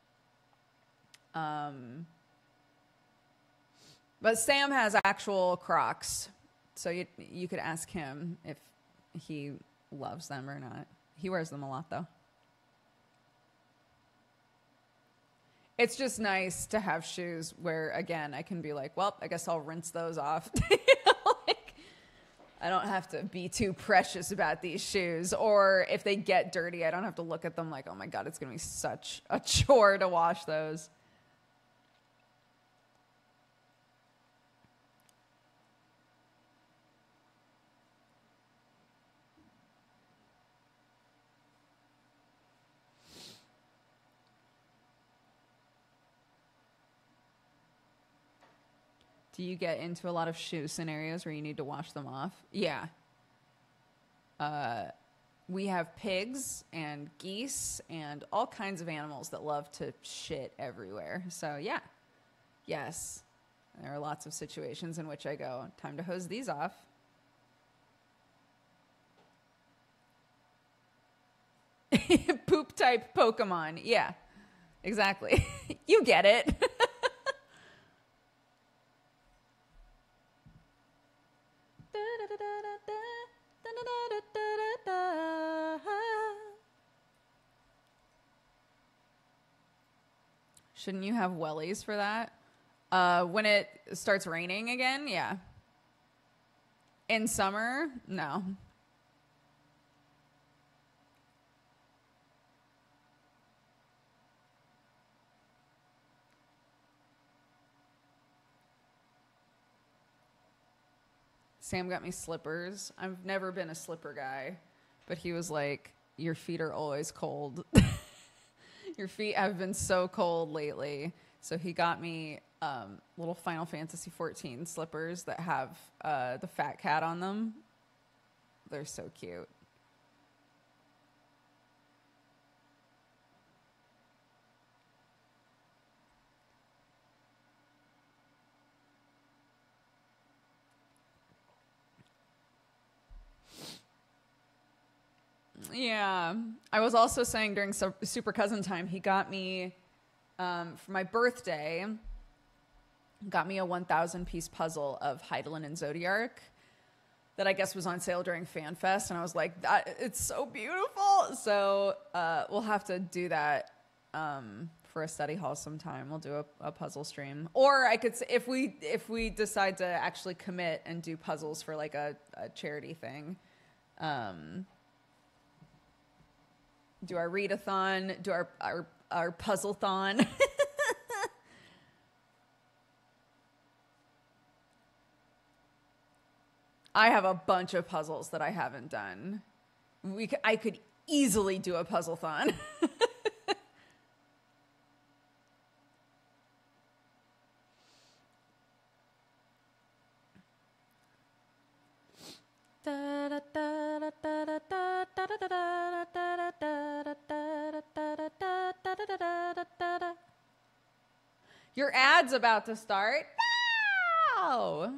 Um, but Sam has actual Crocs, so you you could ask him if he loves them or not. He wears them a lot, though. It's just nice to have shoes where, again, I can be like, well, I guess I'll rinse those off. Like, I don't have to be too precious about these shoes. Or if they get dirty, I don't have to look at them like, oh my God, it's going to be such a chore to wash those. Do you get into a lot of shoe scenarios where you need to wash them off? Yeah. Uh, we have pigs and geese and all kinds of animals that love to shit everywhere. So, yeah. Yes. There are lots of situations in which I go, time to hose these off. Poop type Pokemon. Yeah. Exactly. You get it. Shouldn't you have wellies for that? Uh, when it starts raining again, yeah. In summer, no. Sam got me slippers. I've never been a slipper guy, but he was like, your feet are always cold. Your feet have been so cold lately. So he got me um, little Final Fantasy fourteen slippers that have uh, the fat cat on them. They're so cute. Yeah. I was also saying during su- Super Cousin time, he got me, um, for my birthday, got me a one thousand piece puzzle of Heidelin and Zodiark that I guess was on sale during FanFest. And I was like, that it's so beautiful. So uh, we'll have to do that um, for a study hall sometime. We'll do a, a puzzle stream. Or I could, if we if we decide to actually commit and do puzzles for like a, a charity thing, um, do our readathon, do our, our, our puzzle-thon. I have a bunch of puzzles that I haven't done. We c- I could easily do a puzzle-thon. Your ad's about to start. No!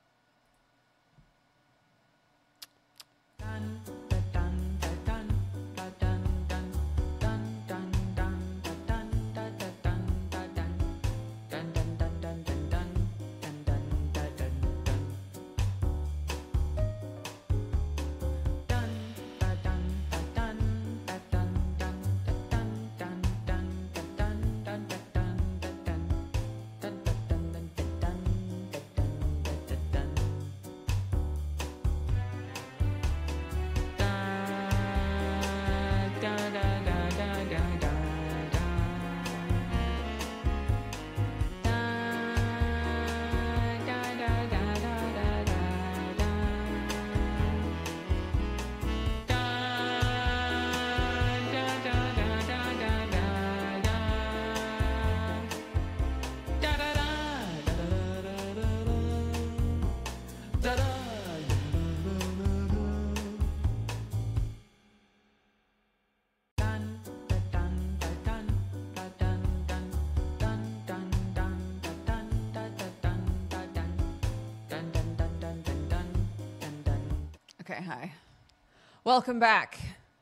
Okay, hi. Welcome back.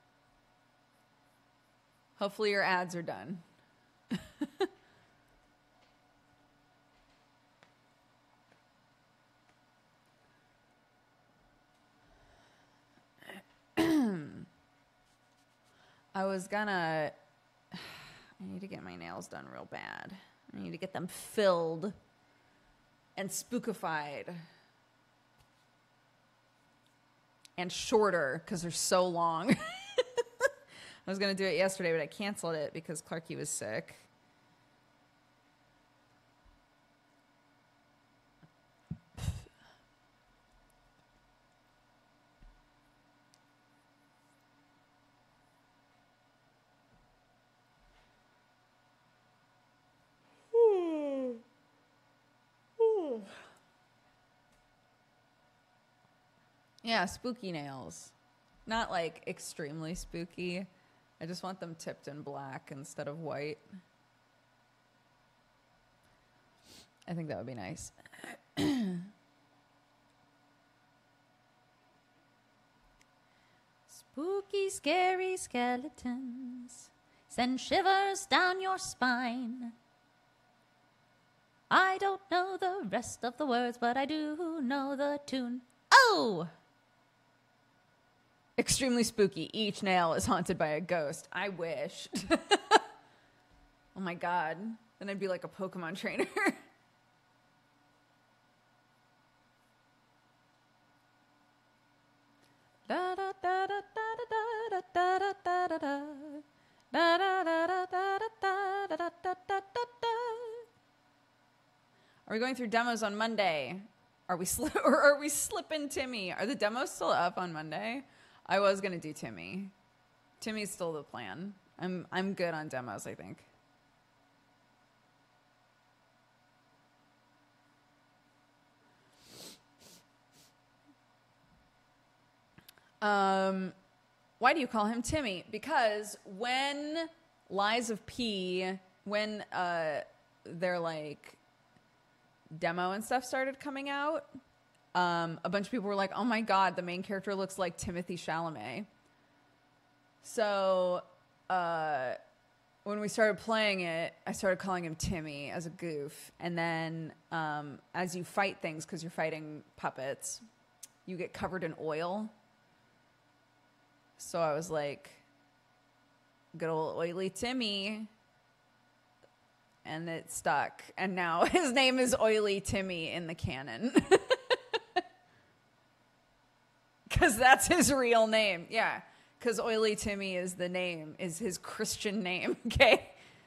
Hopefully your ads are done. I was gonna, I need to get my nails done real bad. I need to get them filled and spookified. And shorter, because they're so long. I was going to do it yesterday, but I canceled it because Clarky was sick. Yeah, spooky nails. Not like extremely spooky. I just want them tipped in black instead of white. I think that would be nice. Spooky, scary skeletons send shivers down your spine. I don't know the rest of the words, but I do know the tune. Oh! Extremely spooky. Each nail is haunted by a ghost. I wish. Oh my god. Then I'd be like a Pokemon trainer. Da da da da da da da da da da da. Da da da da da da da da da da da. Are we going through demos on Monday? Are we sli- or are we slipping Timmy? Are the demos still up on Monday? I was gonna do Timmy. Timmy's still the plan. I'm I'm good on demos, I think. Um, why do you call him Timmy? Because when Lies of P, when uh, they're like demo and stuff started coming out, um, a bunch of people were like, oh my god, the main character looks like Timothée Chalamet. So uh, when we started playing it, I started calling him Timmy as a goof. And then um, as you fight things, because you're fighting puppets, you get covered in oil. So I was like, good old oily Timmy. And it stuck. And now his name is Oily Timmy in the canon. Because that's his real name. Yeah. Because Oily Timmy is the name, is his Christian name. Okay.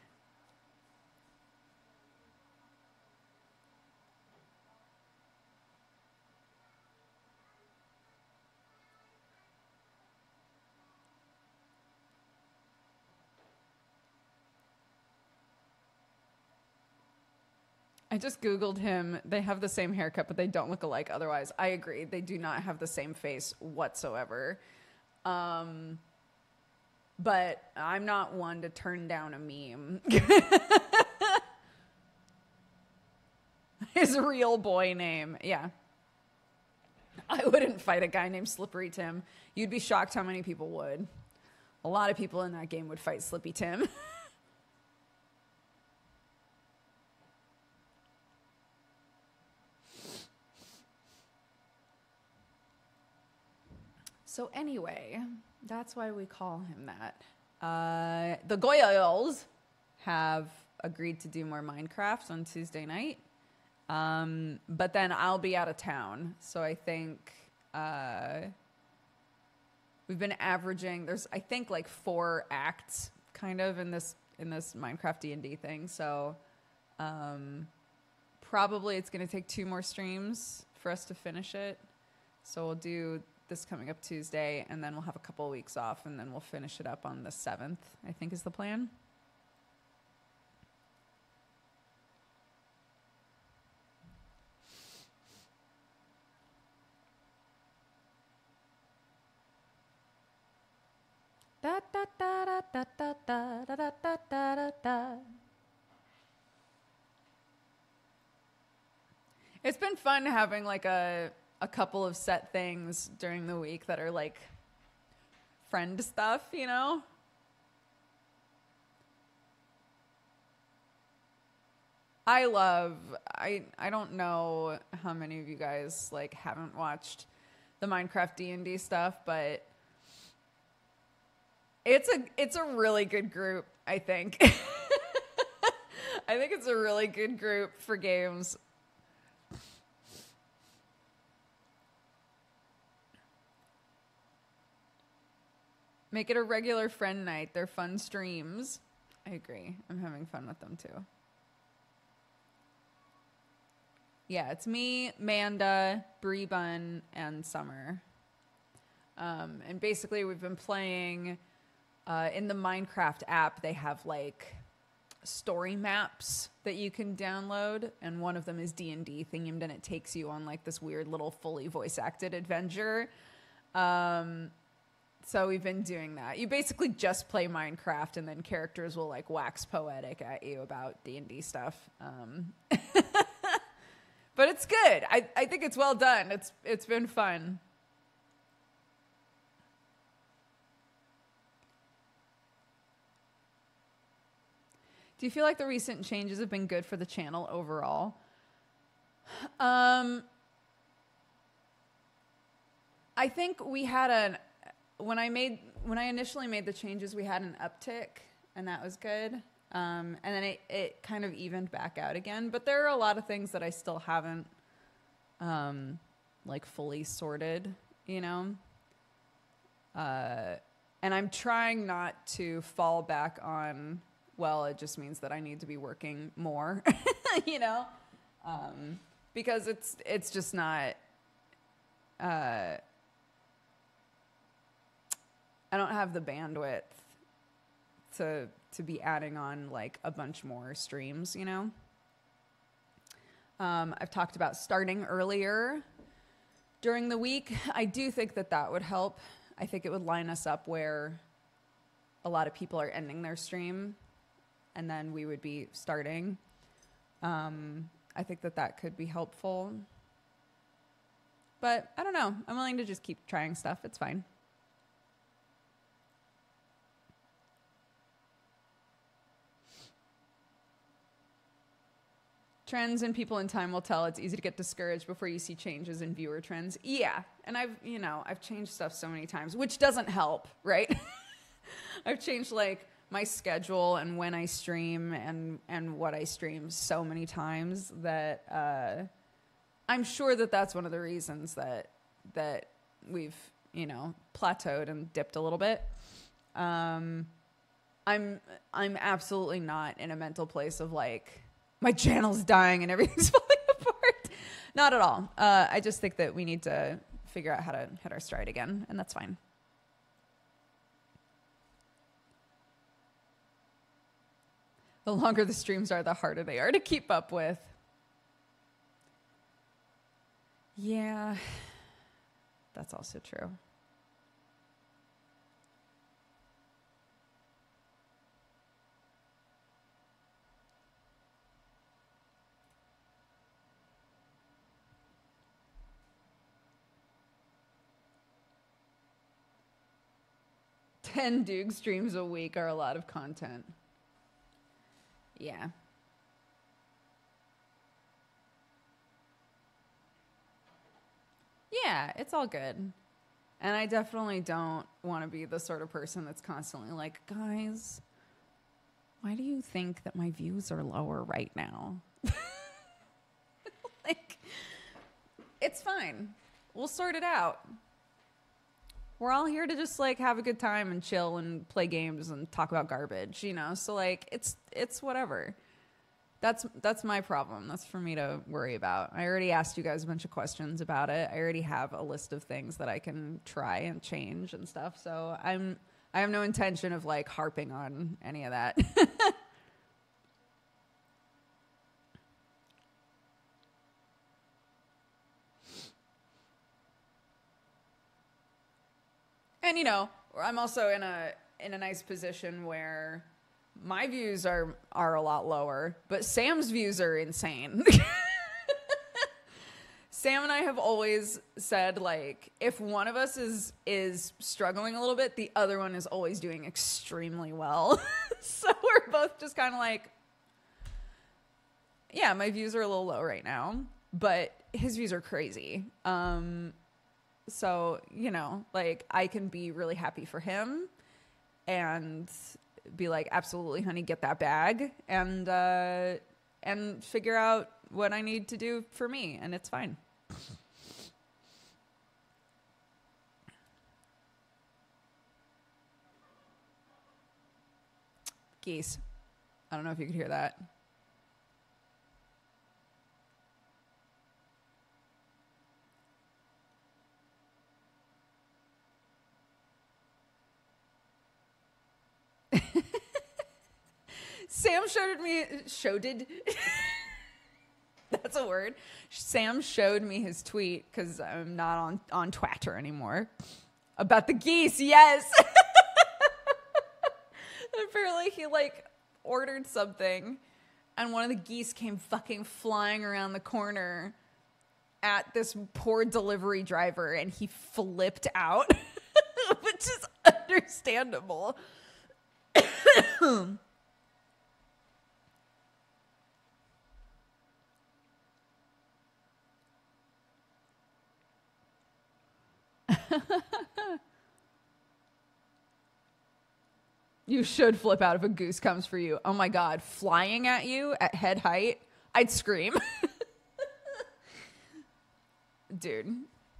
I just Googled him. They have the same haircut, but they don't look alike otherwise. I agree. They do not have the same face whatsoever. Um, but I'm not one to turn down a meme. His real boy name. Yeah. I wouldn't fight a guy named Slippery Tim. You'd be shocked how many people would. A lot of people in that game would fight Slippy Tim. So anyway, that's why we call him that. Uh, the Goyals have agreed to do more Minecraft on Tuesday night. Um, but then I'll be out of town. So I think uh, we've been averaging, there's I think like four acts kind of in this in this Minecraft D and D thing. So um, probably it's going to take two more streams for us to finish it. So we'll do this coming up Tuesday, and then we'll have a couple of weeks off, and then we'll finish it up on the seventh, I think is the plan. Da, da, da, da, da, da, da, da, da, da, da. It's been fun having like a a couple of set things during the week that are like friend stuff, you know? I love, I I don't know how many of you guys like haven't watched the Minecraft D and D stuff, but it's a it's a really good group, I think. I think it's a really good group for games. Make it a regular friend night. They're fun streams. I agree. I'm having fun with them too. Yeah, it's me, Manda, Bree Bun, and Summer. Um, and basically we've been playing uh, in the Minecraft app. They have like story maps that you can download, and one of them is D and D themed, and it takes you on like this weird little fully voice acted adventure. Um, so we've been doing that. You basically just play Minecraft, and then characters will like wax poetic at you about D and D stuff. Um, but it's good. I, I think it's well done. It's it's been fun. Do you feel like the recent changes have been good for the channel overall? Um, I think we had an when I made when I initially made the changes, we had an uptick, and that was good. Um, and then it, it kind of evened back out again. But there are a lot of things that I still haven't um, like fully sorted, you know. Uh, and I'm trying not to fall back on, well, it just means that I need to be working more, you know, um, because it's it's just not. Uh, I don't have the bandwidth to to be adding on like a bunch more streams, you know. Um, I've talked about starting earlier during the week. I do think that that would help. I think it would line us up where a lot of people are ending their stream, and then we would be starting. Um, I think that that could be helpful. But I don't know. I'm willing to just keep trying stuff. It's fine. Trends and people in time will tell. It's easy to get discouraged before you see changes in viewer trends. Yeah. And I've, you know, I've changed stuff so many times, which doesn't help, right? I've changed like my schedule and when I stream and, and what I stream so many times that uh, I'm sure that that's one of the reasons that that we've, you know, plateaued and dipped a little bit. Um, I'm I'm absolutely not in a mental place of like, my channel's dying and everything's falling apart. Not at all. Uh, I just think that we need to figure out how to hit our stride again, and that's fine. The longer the streams are, the harder they are to keep up with. Yeah, that's also true. ten Doog streams a week are a lot of content. Yeah. Yeah, it's all good. And I definitely don't want to be the sort of person that's constantly like, guys, why do you think that my views are lower right now? Like, it's fine. We'll sort it out. We're all here to just like have a good time and chill and play games and talk about garbage, you know? So like it's it's whatever. That's that's my problem. That's for me to worry about. I already asked you guys a bunch of questions about it. I already have a list of things that I can try and change and stuff. So I'm I have no intention of like harping on any of that. And, you know, I'm also in a in a nice position where my views are are a lot lower, but Sam's views are insane. Sam and I have always said, like, if one of us is is struggling a little bit, the other one is always doing extremely well. So we're both just kind of like, yeah, my views are a little low right now, but his views are crazy. Um So, you know, like I can be really happy for him and be like, absolutely, honey, get that bag, and uh, and figure out what I need to do for me, and it's fine. Geese. I don't know if you could hear that. Sam showed me, showed it. That's a word. Sam showed me his tweet, because I'm not on, on Twitter anymore, about the geese. Yes. Apparently he like ordered something, and one of the geese came fucking flying around the corner at this poor delivery driver, and he flipped out, which is understandable. You should flip out if a goose comes for you. Oh my God, flying at you at head height, I'd scream. Dude.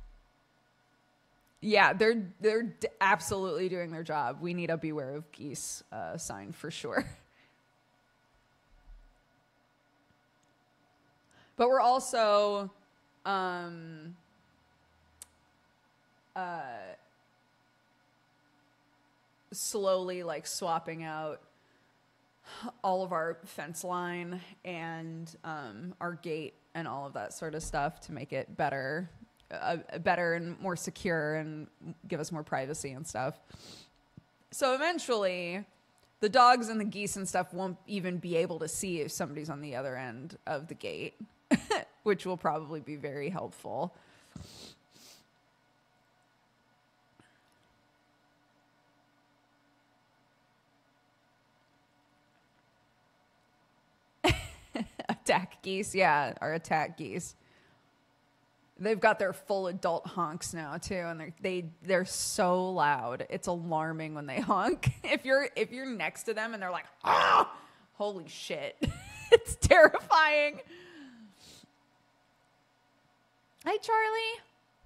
Yeah, they're they're d- absolutely doing their job. We need a beware of geese uh, sign for sure. But we're also um, uh, slowly like swapping out all of our fence line and um, our gate and all of that sort of stuff to make it better, uh, better and more secure and give us more privacy and stuff. So eventually the dogs and the geese and stuff won't even be able to see if somebody's on the other end of the gate, which will probably be very helpful. Attack geese, yeah, our attack geese. They've got their full adult honks now too, and they're they they're so loud. It's alarming when they honk. If you're if you're next to them and they're like, ah, holy shit, it's terrifying. Hi, Charlie.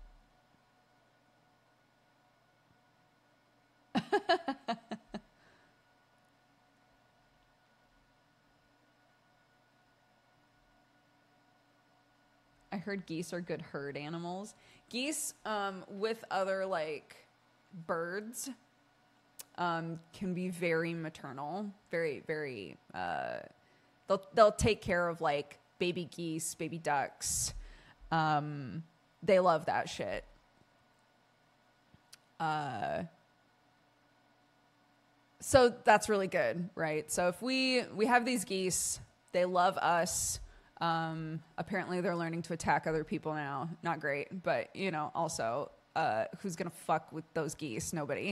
I heard geese are good herd animals. Geese, um, with other like birds, um, can be very maternal. Very, very. Uh, they'll they'll take care of like baby geese, baby ducks. Um, they love that shit. Uh, so that's really good, right? So if we we have these geese, they love us. Um, apparently they're learning to attack other people now. Not great, but you know, also, uh, who's gonna fuck with those geese? Nobody.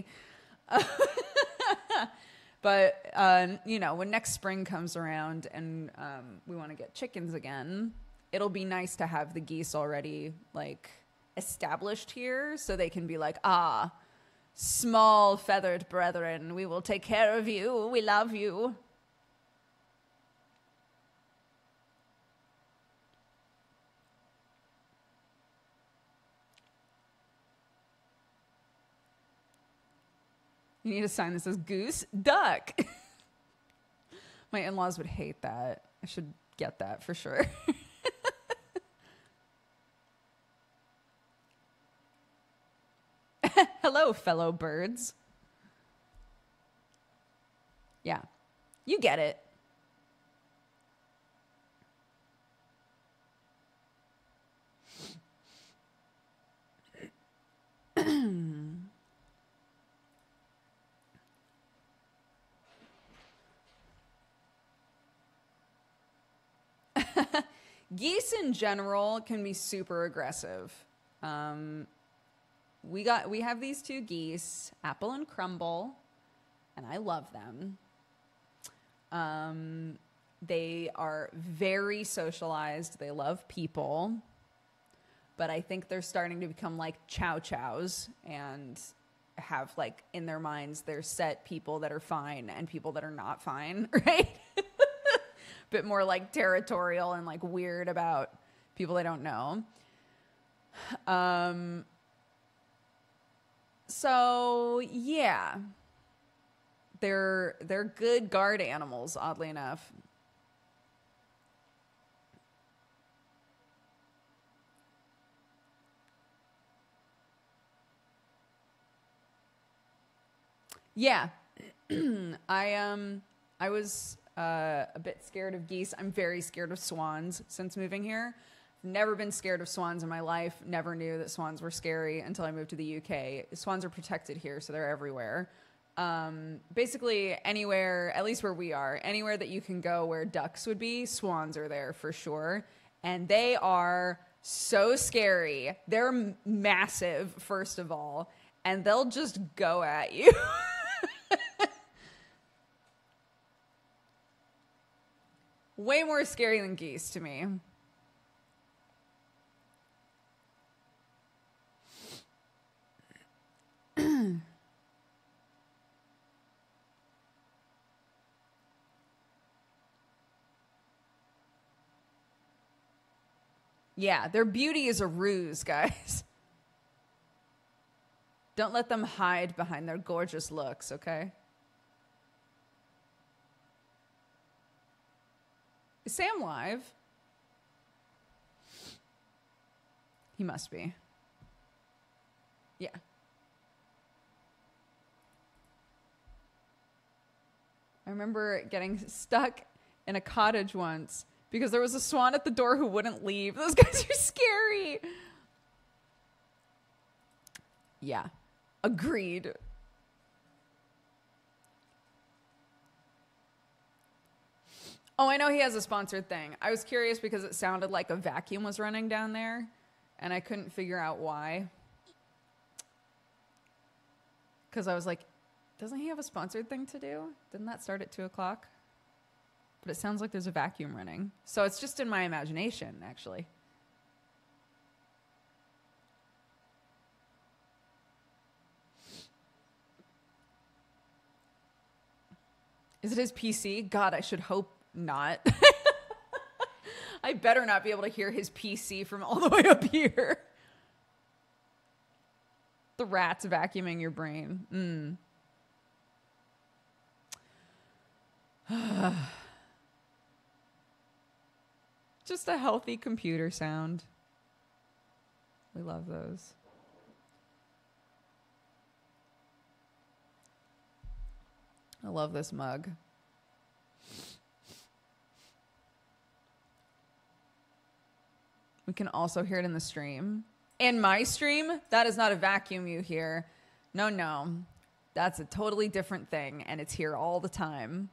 But, uh, you know, when next spring comes around and, um, we want to get chickens again, it'll be nice to have the geese already like established here so they can be like, ah, small feathered brethren, we will take care of you. We love you. You need a sign that says goose, duck. My in-laws would hate that. I should get that for sure. Hello, fellow birds. Yeah, you get it. Geese in general can be super aggressive. Um, we got we have these two geese, Apple and Crumble, and I love them. Um, they are very socialized. They love people, but I think they're starting to become like chow chows, and have like in their minds their set people that are fine and people that are not fine, right? Bit more like territorial and like weird about people they don't know. Um, so yeah, they're they're good guard animals, oddly enough. Yeah, I um I was uh, a bit scared of geese. I'm very scared of swans since moving here. Never been scared of swans in my life. Never knew that swans were scary until I moved to the U K. Swans are protected here, so they're everywhere. Um, basically, anywhere, at least where we are, anywhere that you can go where ducks would be, swans are there for sure. And they are so scary. They're m- massive, first of all, and they'll just go at you. Way more scary than geese to me. Yeah, their beauty is a ruse, guys. Don't let them hide behind their gorgeous looks, okay? Is Sam live? He must be. Yeah. I remember getting stuck in a cottage once because there was a swan at the door who wouldn't leave. Those guys are scary. Yeah. Agreed. Oh, I know he has a sponsored thing. I was curious because it sounded like a vacuum was running down there, and I couldn't figure out why. Because I was like, doesn't he have a sponsored thing to do? Didn't that start at two o'clock? But it sounds like there's a vacuum running. So it's just in my imagination, actually. Is it his P C? God, I should hope not. I better not be able to hear his P C from all the way up here. The rat's vacuuming your brain. Mm. Just a healthy computer sound. We love those. I love this mug. We can also hear it in the stream. In my stream, that is not a vacuum you hear. No, no. That's a totally different thing, and it's here all the time.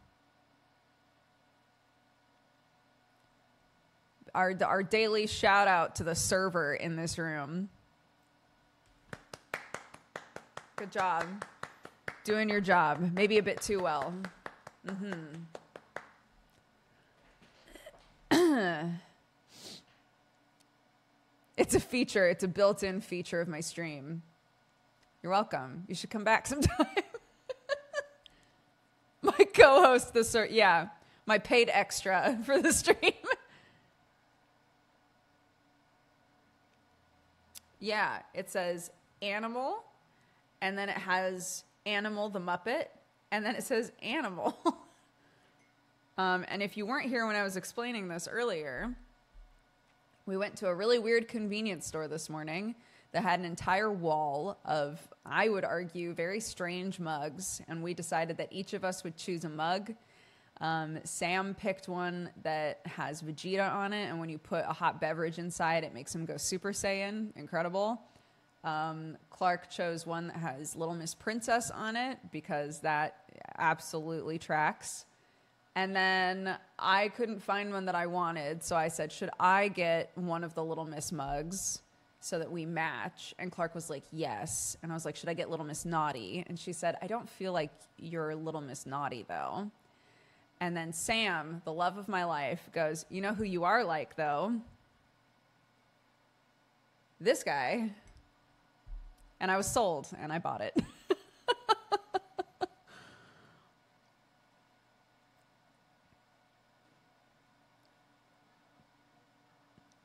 Our, our daily shout out to the server in this room. Good job. Doing your job. Maybe a bit too well. Mm-hmm. It's a feature. It's a built-in feature of my stream. You're welcome. You should come back sometime. My co-host, the ser- yeah, my paid extra for the stream. Yeah, it says animal, and then it has Animal the Muppet, and then it says animal. um, and if you weren't here when I was explaining this earlier, we went to a really weird convenience store this morning that had an entire wall of, I would argue, very strange mugs, and we decided that each of us would choose a mug. Um, Sam picked one that has Vegeta on it, and when you put a hot beverage inside, it makes him go Super Saiyan. Incredible. Um, Clark chose one that has Little Miss Princess on it because that absolutely tracks. And then I couldn't find one that I wanted, so I said, should I get one of the Little Miss mugs so that we match? And Clark was like, yes. And I was like, should I get Little Miss Naughty? And she said, I don't feel like you're Little Miss Naughty, though. And then Sam, the love of my life, goes, you know who you are like, though? This guy. And I was sold, and I bought it.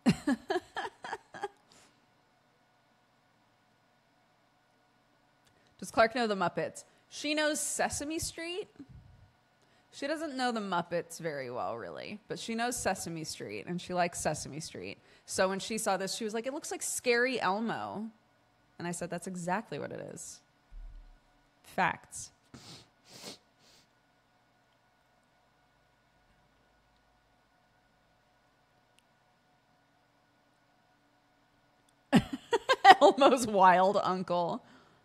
Does Clark know the Muppets? She knows Sesame Street. She doesn't know the Muppets very well, really, but she knows Sesame Street, and she likes Sesame Street. So when she saw this, she was like, it looks like Scary Elmo. And I said, that's exactly what it is. Facts. Elmo's wild uncle.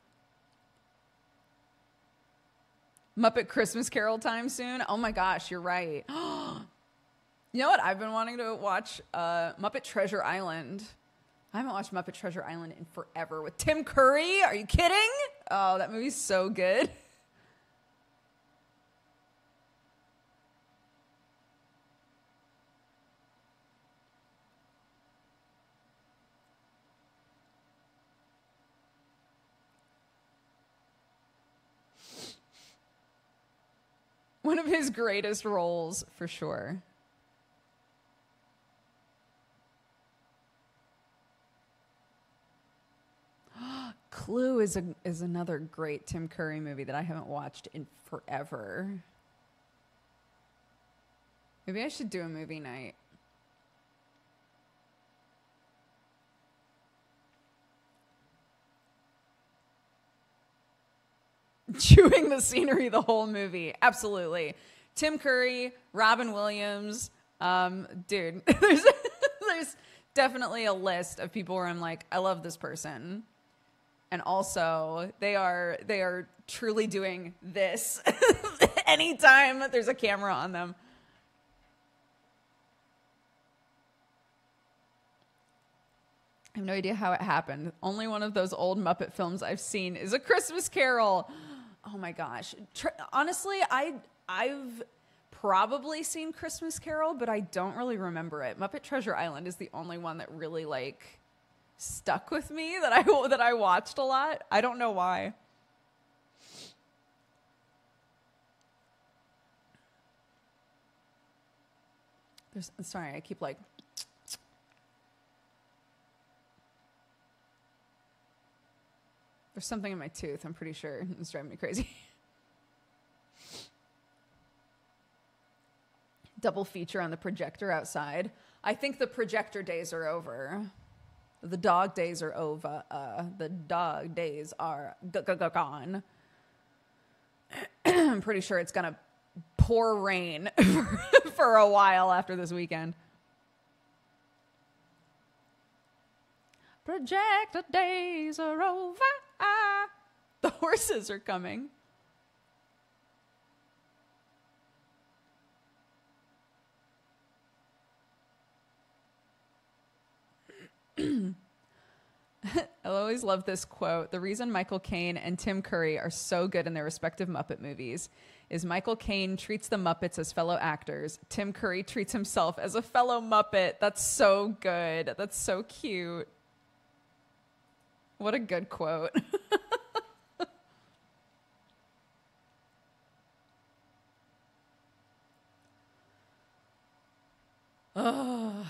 Muppet Christmas Carol time soon. Oh my gosh, you're right. You know what? I've been wanting to watch uh, Muppet Treasure Island. I haven't watched Muppet Treasure Island in forever with Tim Curry. Are you kidding? Oh, that movie's so good. One of his greatest roles, for sure. Clue is a is another great Tim Curry movie that I haven't watched in forever. Maybe I should do a movie night. Chewing the scenery the whole movie. Absolutely. Tim Curry, Robin Williams. Um, dude, there's there's definitely a list of people where I'm like, I love this person. And also they are they are truly doing this anytime there's a camera on them. I have no idea how it happened. Only one of those old Muppet films I've seen is A Christmas Carol. Oh my gosh. Tr- honestly, I, I've probably seen Christmas Carol, but I don't really remember it. Muppet Treasure Island is the only one that really like stuck with me that I, that I watched a lot. I don't know why. There's, sorry, I keep like... There's something in my tooth, I'm pretty sure. It's driving me crazy. Double feature on the projector outside. I think the projector days are over. The dog days are over. Uh, the dog days are g- g- g- gone. I'm pretty sure it's going to pour rain for, for a while after this weekend. Projector days are over. Ah, the horses are coming. I'll always love this quote. The reason Michael Caine and Tim Curry are so good in their respective Muppet movies is Michael Caine treats the Muppets as fellow actors. Tim Curry treats himself as a fellow Muppet. That's so good. That's so cute. What a good quote. Oh.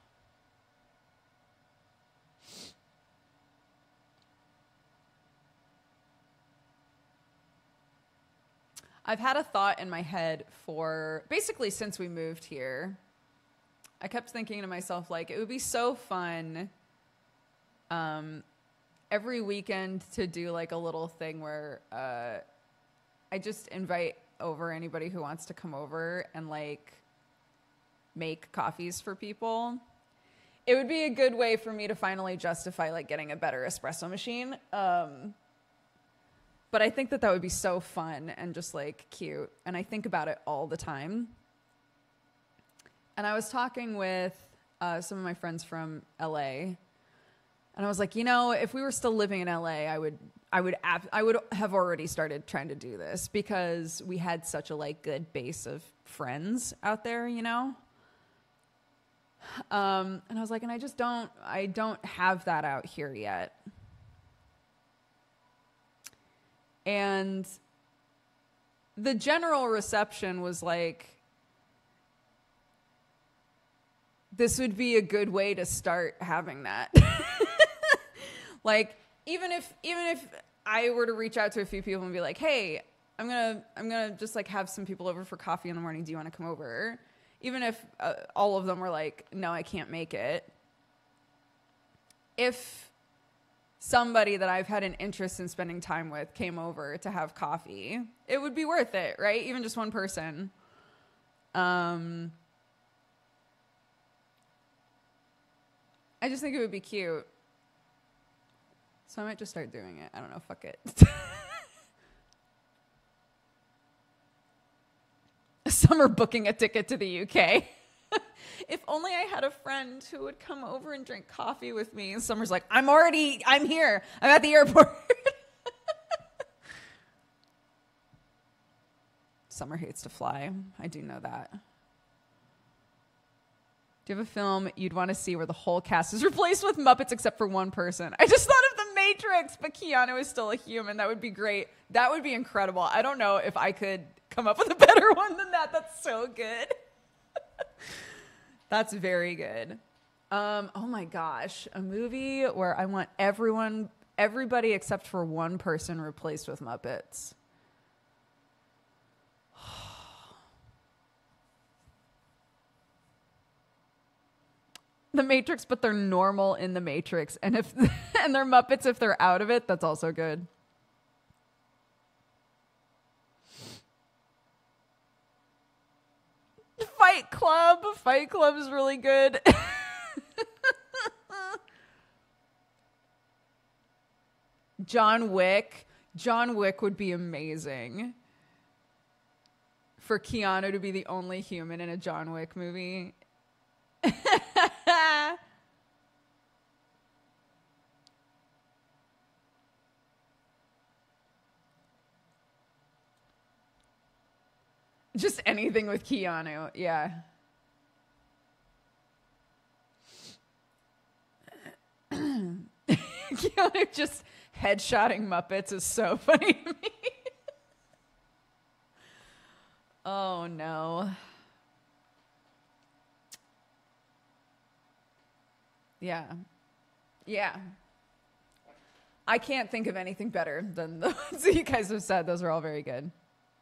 I've had a thought in my head for basically since we moved here. I kept thinking to myself, like, it would be so fun um, every weekend to do like a little thing where uh, I just invite over anybody who wants to come over and like make coffees for people. It would be a good way for me to finally justify like getting a better espresso machine. Um, But I think that that would be so fun and just like cute. And I think about it all the time. And I was talking with uh, some of my friends from L A. And I was like, you know, if we were still living in L A, I would, I would, ab- I would have already started trying to do this because we had such a like good base of friends out there, you know? Um, and I was like, and I just don't, I don't have that out here yet. And the general reception was like, this would be a good way to start having that. Like, even if even if I were to reach out to a few people and be like, hey, I'm gonna I'm gonna just like have some people over for coffee in the morning. Do you want to come over? Even if uh, all of them were like, no, I can't make it. If somebody that I've had an interest in spending time with came over to have coffee, it would be worth it, right? Even just one person. Um, I just think it would be cute. So I might just start doing it. I don't know. Fuck it. Summer booking a ticket to the U K. If only I had a friend who would come over and drink coffee with me. And Summer's like, I'm already, I'm here. I'm at the airport. Summer hates to fly. I do know that. Do you have a film you'd want to see where the whole cast is replaced with Muppets except for one person? I just thought of The Matrix, but Keanu is still a human. That would be great. That would be incredible. I don't know if I could come up with a better one than that. That's so good. That's very good. Um, oh my gosh. A movie where I want everyone, everybody except for one person replaced with Muppets. The Matrix, but they're normal in The Matrix. And if and they're Muppets if they're out of it, that's also good. Fight Club. Fight Club is really good. John Wick. John Wick would be amazing. For Keanu to be the only human in a John Wick movie. Just anything with Keanu, yeah. Keanu just headshotting Muppets is so funny to me. Oh, no. Yeah. Yeah. I can't think of anything better than the ones that you guys have said. Those are all very good.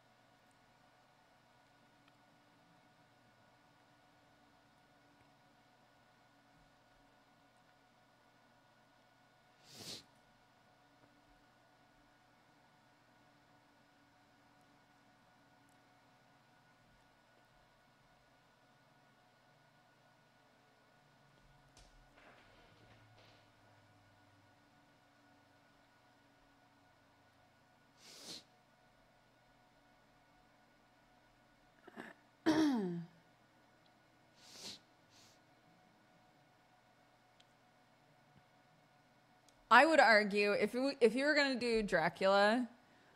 I would argue if you, if you were going to do Dracula,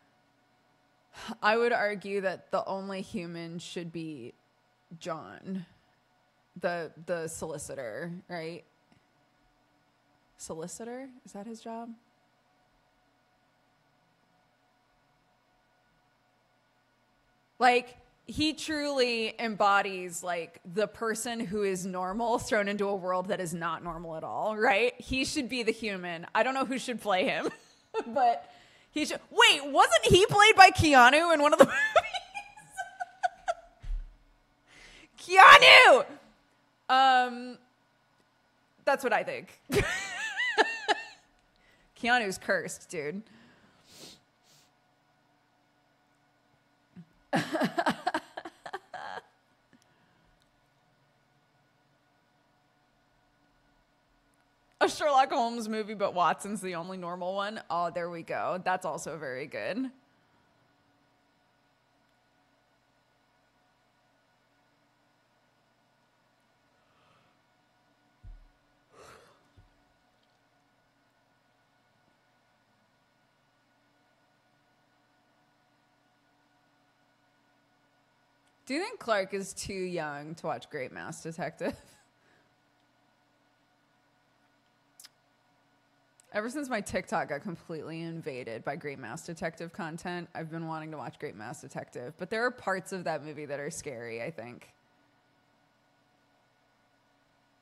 I would argue that the only human should be John, the the solicitor, right? Solicitor? Is that his job? Like, he truly embodies like the person who is normal thrown into a world that is not normal at all, right? He should be the human. I don't know who should play him, but he should. Wait, wasn't he played by Keanu in one of the movies? Keanu! Um, that's what I think. Keanu's cursed, dude. A Sherlock Holmes movie, but Watson's the only normal one. Oh, there we go. That's also very good. Do you think Clark is too young to watch Great Mouse Detective? Ever since my TikTok got completely invaded by Great Mouse Detective content, I've been wanting to watch Great Mouse Detective. But there are parts of that movie that are scary, I think.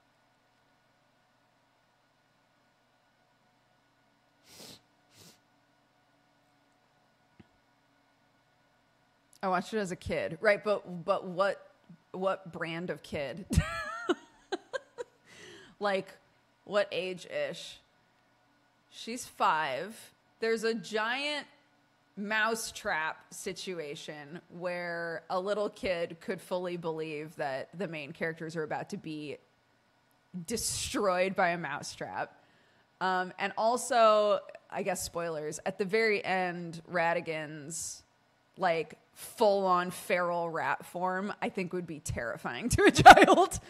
I watched it as a kid, right? But but what what brand of kid? Like, what age-ish? She's five. There's a giant mousetrap situation where a little kid could fully believe that the main characters are about to be destroyed by a mousetrap. Um, and also, I guess spoilers, at the very end, Radigan's like full-on feral rat form, I think would be terrifying to a child.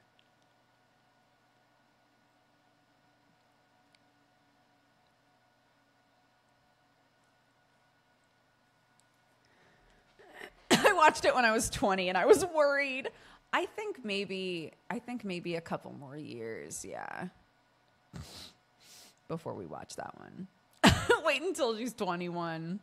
I watched it when I was twenty and I was worried. I think maybe, I think maybe a couple more years, yeah, before we watch that one. Wait until she's twenty-one.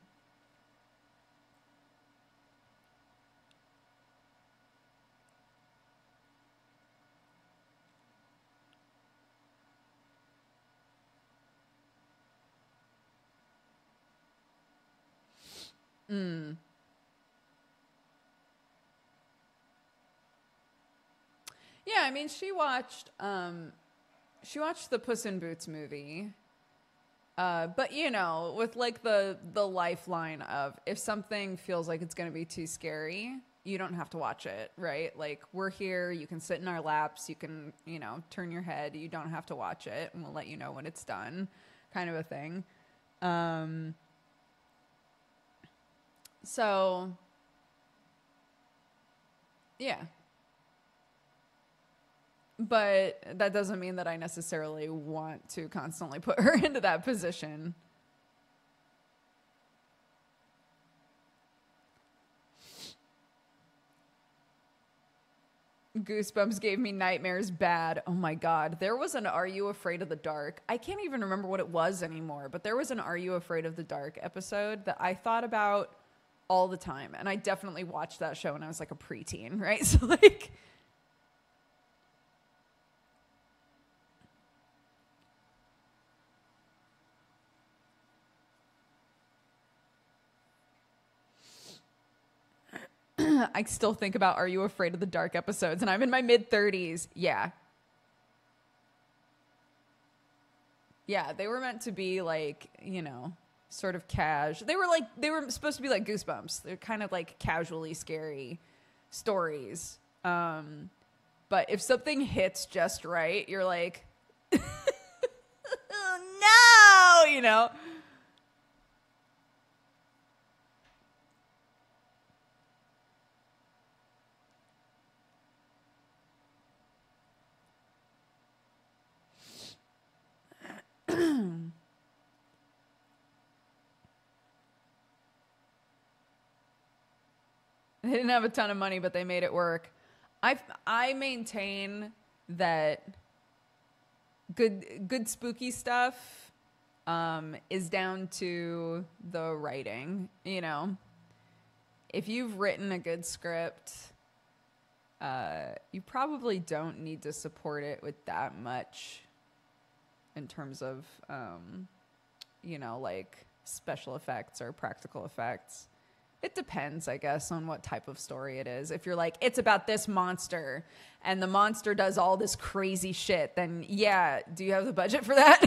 Mm. Yeah, I mean, she watched um, she watched the Puss in Boots movie, uh, but you know, with like the the lifeline of if something feels like it's going to be too scary, you don't have to watch it, right? Like, we're here, you can sit in our laps, you can, you know, turn your head, you don't have to watch it, and we'll let you know when it's done, kind of a thing. Um, so, yeah. But that doesn't mean that I necessarily want to constantly put her into that position. Goosebumps gave me nightmares bad. Oh my God. There was an Are You Afraid of the Dark? I can't even remember what it was anymore, but there was an Are You Afraid of the Dark episode that I thought about all the time. And I definitely watched that show when I was like a preteen, right? So like... I still think about Are You Afraid of the Dark episodes, and I'm in my mid thirties. Yeah. Yeah, they were meant to be like, you know, sort of cash. They were like, they were supposed to be like Goosebumps. They're kind of like casually scary stories. Um, but if something hits just right, you're like, oh no, you know? They didn't have a ton of money, but they made it work. I I maintain that good good spooky stuff um, is down to the writing. You know, if you've written a good script, uh, you probably don't need to support it with that much in terms of, um, you know, like special effects or practical effects. It depends, I guess, on what type of story it is. If you're like, it's about this monster and the monster does all this crazy shit, then yeah, do you have the budget for that?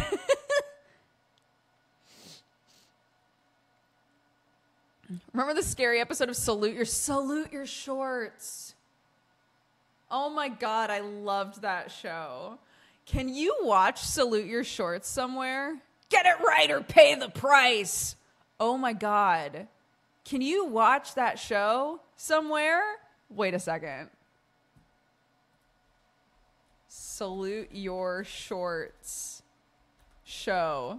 Remember the scary episode of Salute Your Salute Your Shorts? Oh my God, I loved that show. Can you watch Salute Your Shorts somewhere? Get it right or pay the price. Oh my God. Can you watch that show somewhere? Wait a second. Salute Your Shorts show.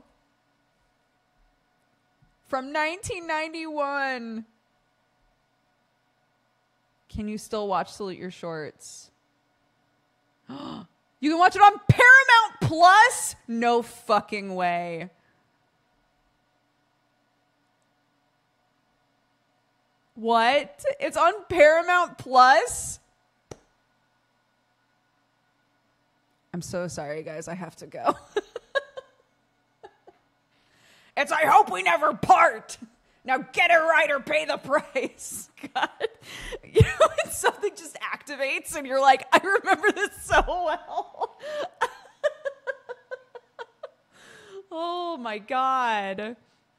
From nineteen ninety-one. Can you still watch Salute Your Shorts? You can watch it on Paramount Plus? No fucking way. What? It's on Paramount Plus? I'm so sorry, guys. I have to go. It's I Hope We Never Part. Now get it right or pay the price. God. You know, when something just activates and you're like, I remember this so well. Oh my God.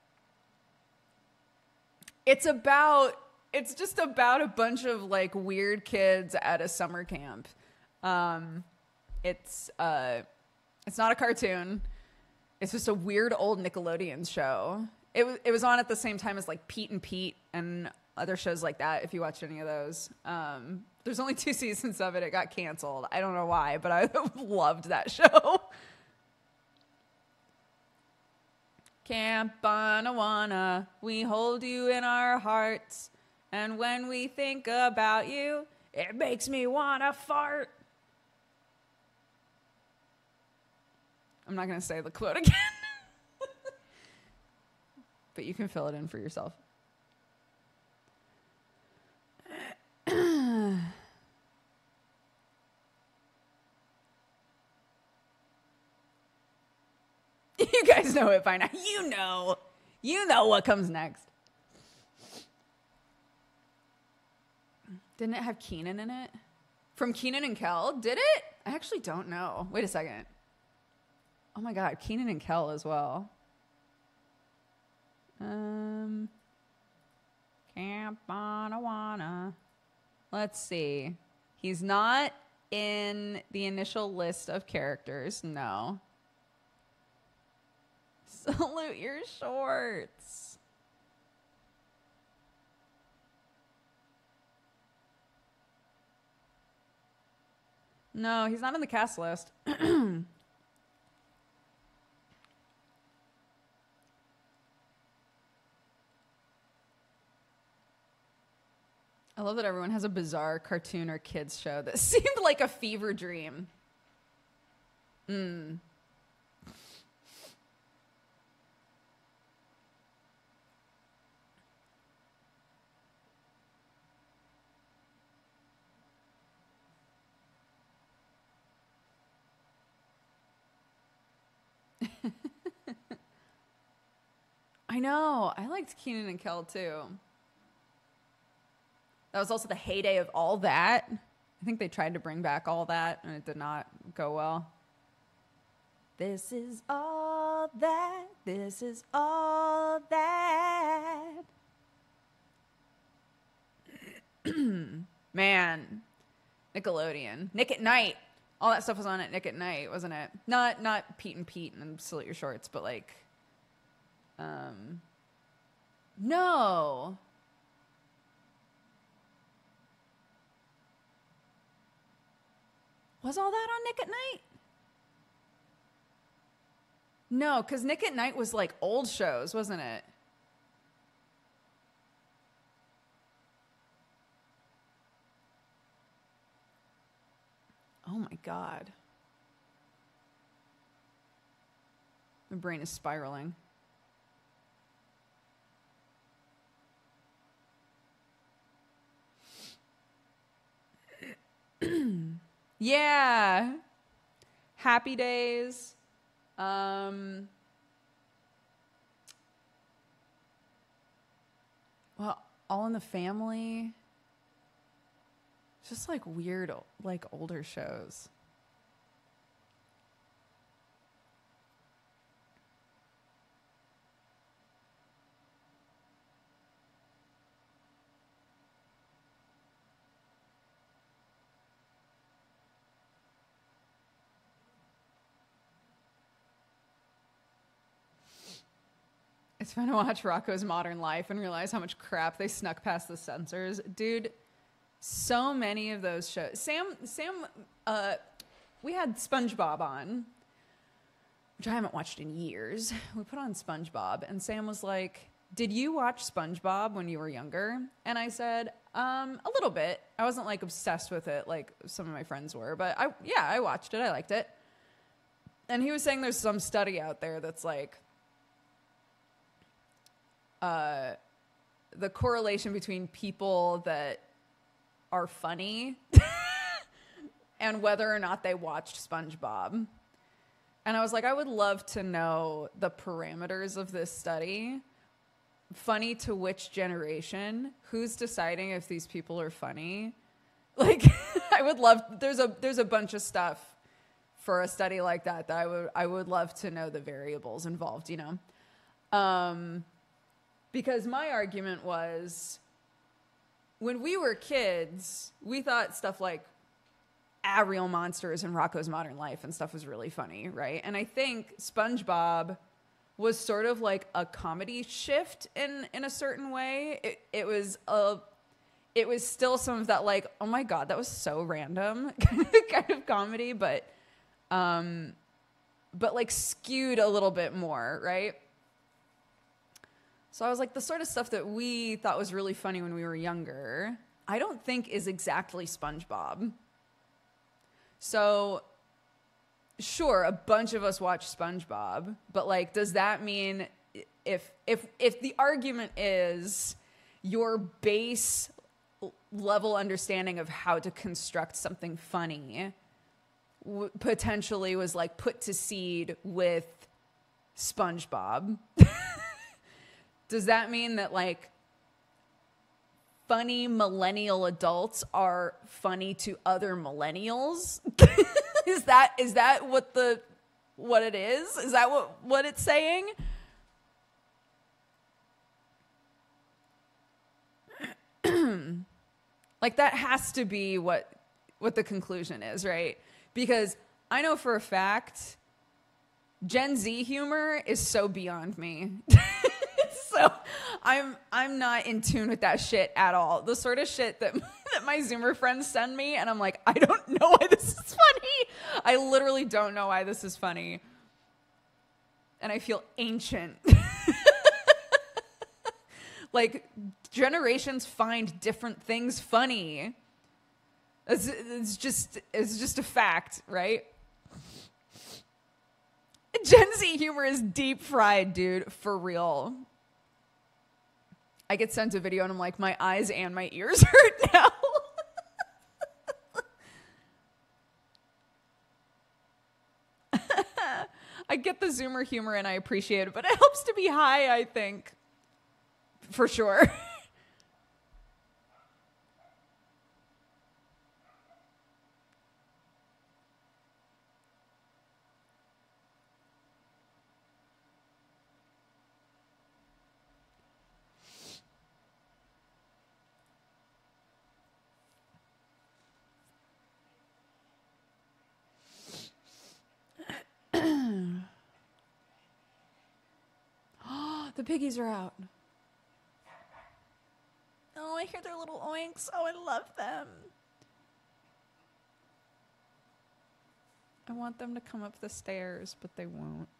It's about, it's just about a bunch of like weird kids at a summer camp. Um, it's, uh, it's not a cartoon. It's just a weird old Nickelodeon show. It was, it was on at the same time as like Pete and Pete and other shows like that. If you watched any of those, um, there's only two seasons of it. It got canceled. I don't know why, but I loved that show. Camp Bonawana, we hold you in our hearts. And when we think about you, it makes me want to fart. I'm not going to say the quote again. But you can fill it in for yourself. You guys know it by now. You know. You know what comes next. Didn't it have Keenan in it? From Keenan and Kel? Did it? I actually don't know. Wait a second. Oh my God, Keenan and Kel as well. Um, Camp Bonawana. Let's see. He's not in the initial list of characters. No. Salute your shorts. No, he's not in the cast list. I love that everyone has a bizarre cartoon or kids show that seemed like a fever dream. Mm. I know. I liked Keenan and Kel too. That was also the heyday of All That. I think they tried to bring back All That, and it did not go well. This is all that. This is all that. Man, Nickelodeon. Nick at Night. All that stuff was on at Nick at Night, wasn't it? Not not Pete and Pete and Salute Your Shorts, but like, um, no. Was all that on Nick at Night? No, because Nick at Night was like old shows, wasn't it? Oh my God. My brain is spiraling. Yeah. Happy Days. Um, well, All in the Family. Just like weird, like older shows. It's fun to watch Rocco's Modern Life and realize how much crap they snuck past the censors. Dude, so many of those shows. Sam, Sam, uh, we had SpongeBob on, which I haven't watched in years. We put on SpongeBob, and Sam was like, did you watch SpongeBob when you were younger? And I said, um, a little bit. I wasn't like obsessed with it like some of my friends were, but I, yeah, I watched it. I liked it. And he was saying there's some study out there that's like, uh, the correlation between people that are funny and whether or not they watched SpongeBob. And I was like, I would love to know the parameters of this study. funny to which generation? Who's deciding if these people are funny? Like, I would love, there's a, there's a bunch of stuff for a study like that that I would, I would love to know the variables involved, you know? Um, because my argument was, when we were kids, we thought stuff like Ariel Monsters and Rocko's Modern Life and stuff was really funny, right? And I think SpongeBob was sort of like a comedy shift in, in a certain way. It, it was a, it was still some of that like, oh my God, that was so random kind of comedy, but, um, but like skewed a little bit more, right? So I was like, the sort of stuff that we thought was really funny when we were younger, I don't think is exactly SpongeBob. So sure, a bunch of us watch SpongeBob, but like, does that mean if, if, if the argument is your base level understanding of how to construct something funny w- potentially was like put to seed with SpongeBob, does that mean that like funny millennial adults are funny to other millennials? Is that, is that what the, what it is? Is that what, what it's saying? Like that has to be what, what the conclusion is, right? Because I know for a fact, Gen Z humor is so beyond me. So I'm I'm not in tune with that shit at all. The sort of shit that that my Zoomer friends send me, and I'm like, I don't know why this is funny. I literally don't know why this is funny. And I feel ancient. Like, generations find different things funny. It's, it's just it's just a fact, right? Gen Z humor is deep fried, dude, for real. I get sent a video and I'm like, my eyes and my ears hurt now. I get the Zoomer humor and I appreciate it, but it helps to be high, I think. For sure. The piggies are out. Oh, I hear their little oinks. Oh, I love them. I want them to come up the stairs, but they won't.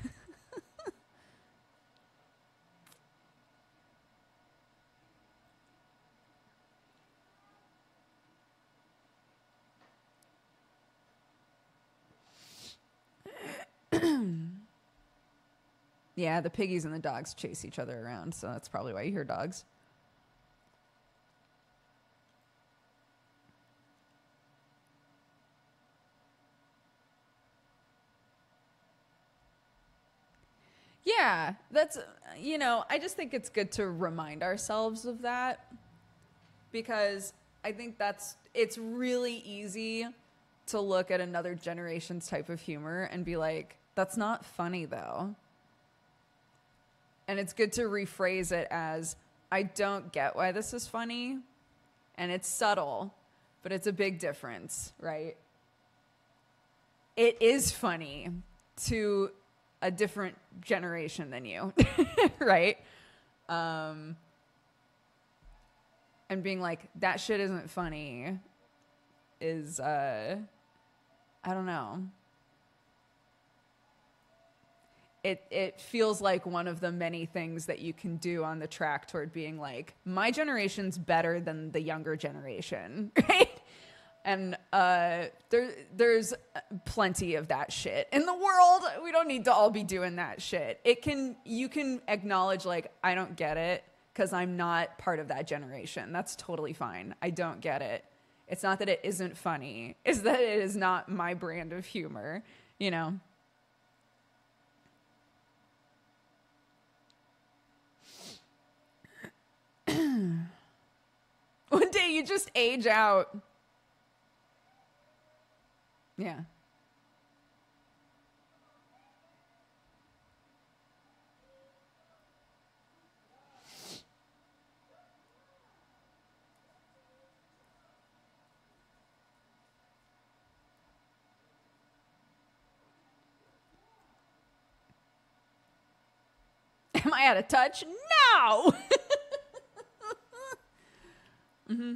Yeah, the piggies and the dogs chase each other around, so that's probably why you hear dogs. Yeah, that's, you know, I just think it's good to remind ourselves of that, because I think that's, it's really easy to look at another generation's type of humor and be like, that's not funny though. And it's good to rephrase it as, I don't get why this is funny. And it's subtle, but it's a big difference, right? It is funny to a different generation than you, right? Um, and being like, that shit isn't funny is, uh, I don't know. It it feels like one of the many things that you can do on the track toward being like, my generation's better than the younger generation, right? And uh, there there's plenty of that shit in the world. We don't need to all be doing that shit. It can you can acknowledge like, I don't get it because I'm not part of that generation. That's totally fine. I don't get it. It's not that it isn't funny. It's that it is not my brand of humor, you know? say you just age out. Yeah. Am I out of touch? No. mm-hmm.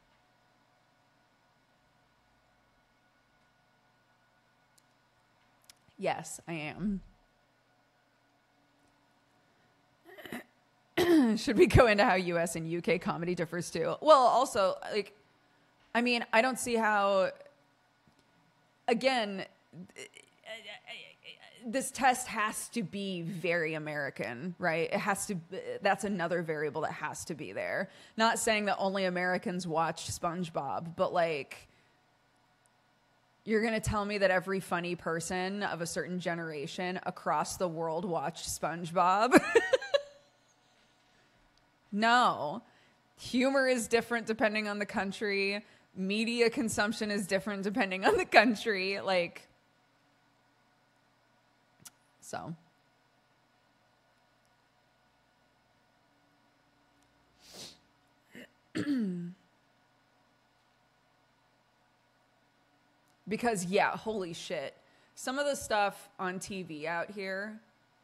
Yes, I am. Should we go into how U S and U K comedy differs too? Well, also, like, I mean, I don't see how, again, this test has to be very American, right? It has to, that's another variable that has to be there. Not saying that only Americans watch SpongeBob, but like, you're going to tell me that every funny person of a certain generation across the world watched SpongeBob? No. Humor is different depending on the country. Media consumption is different depending on the country. Like, so. Because, yeah, holy shit. Some of the stuff on T V out here,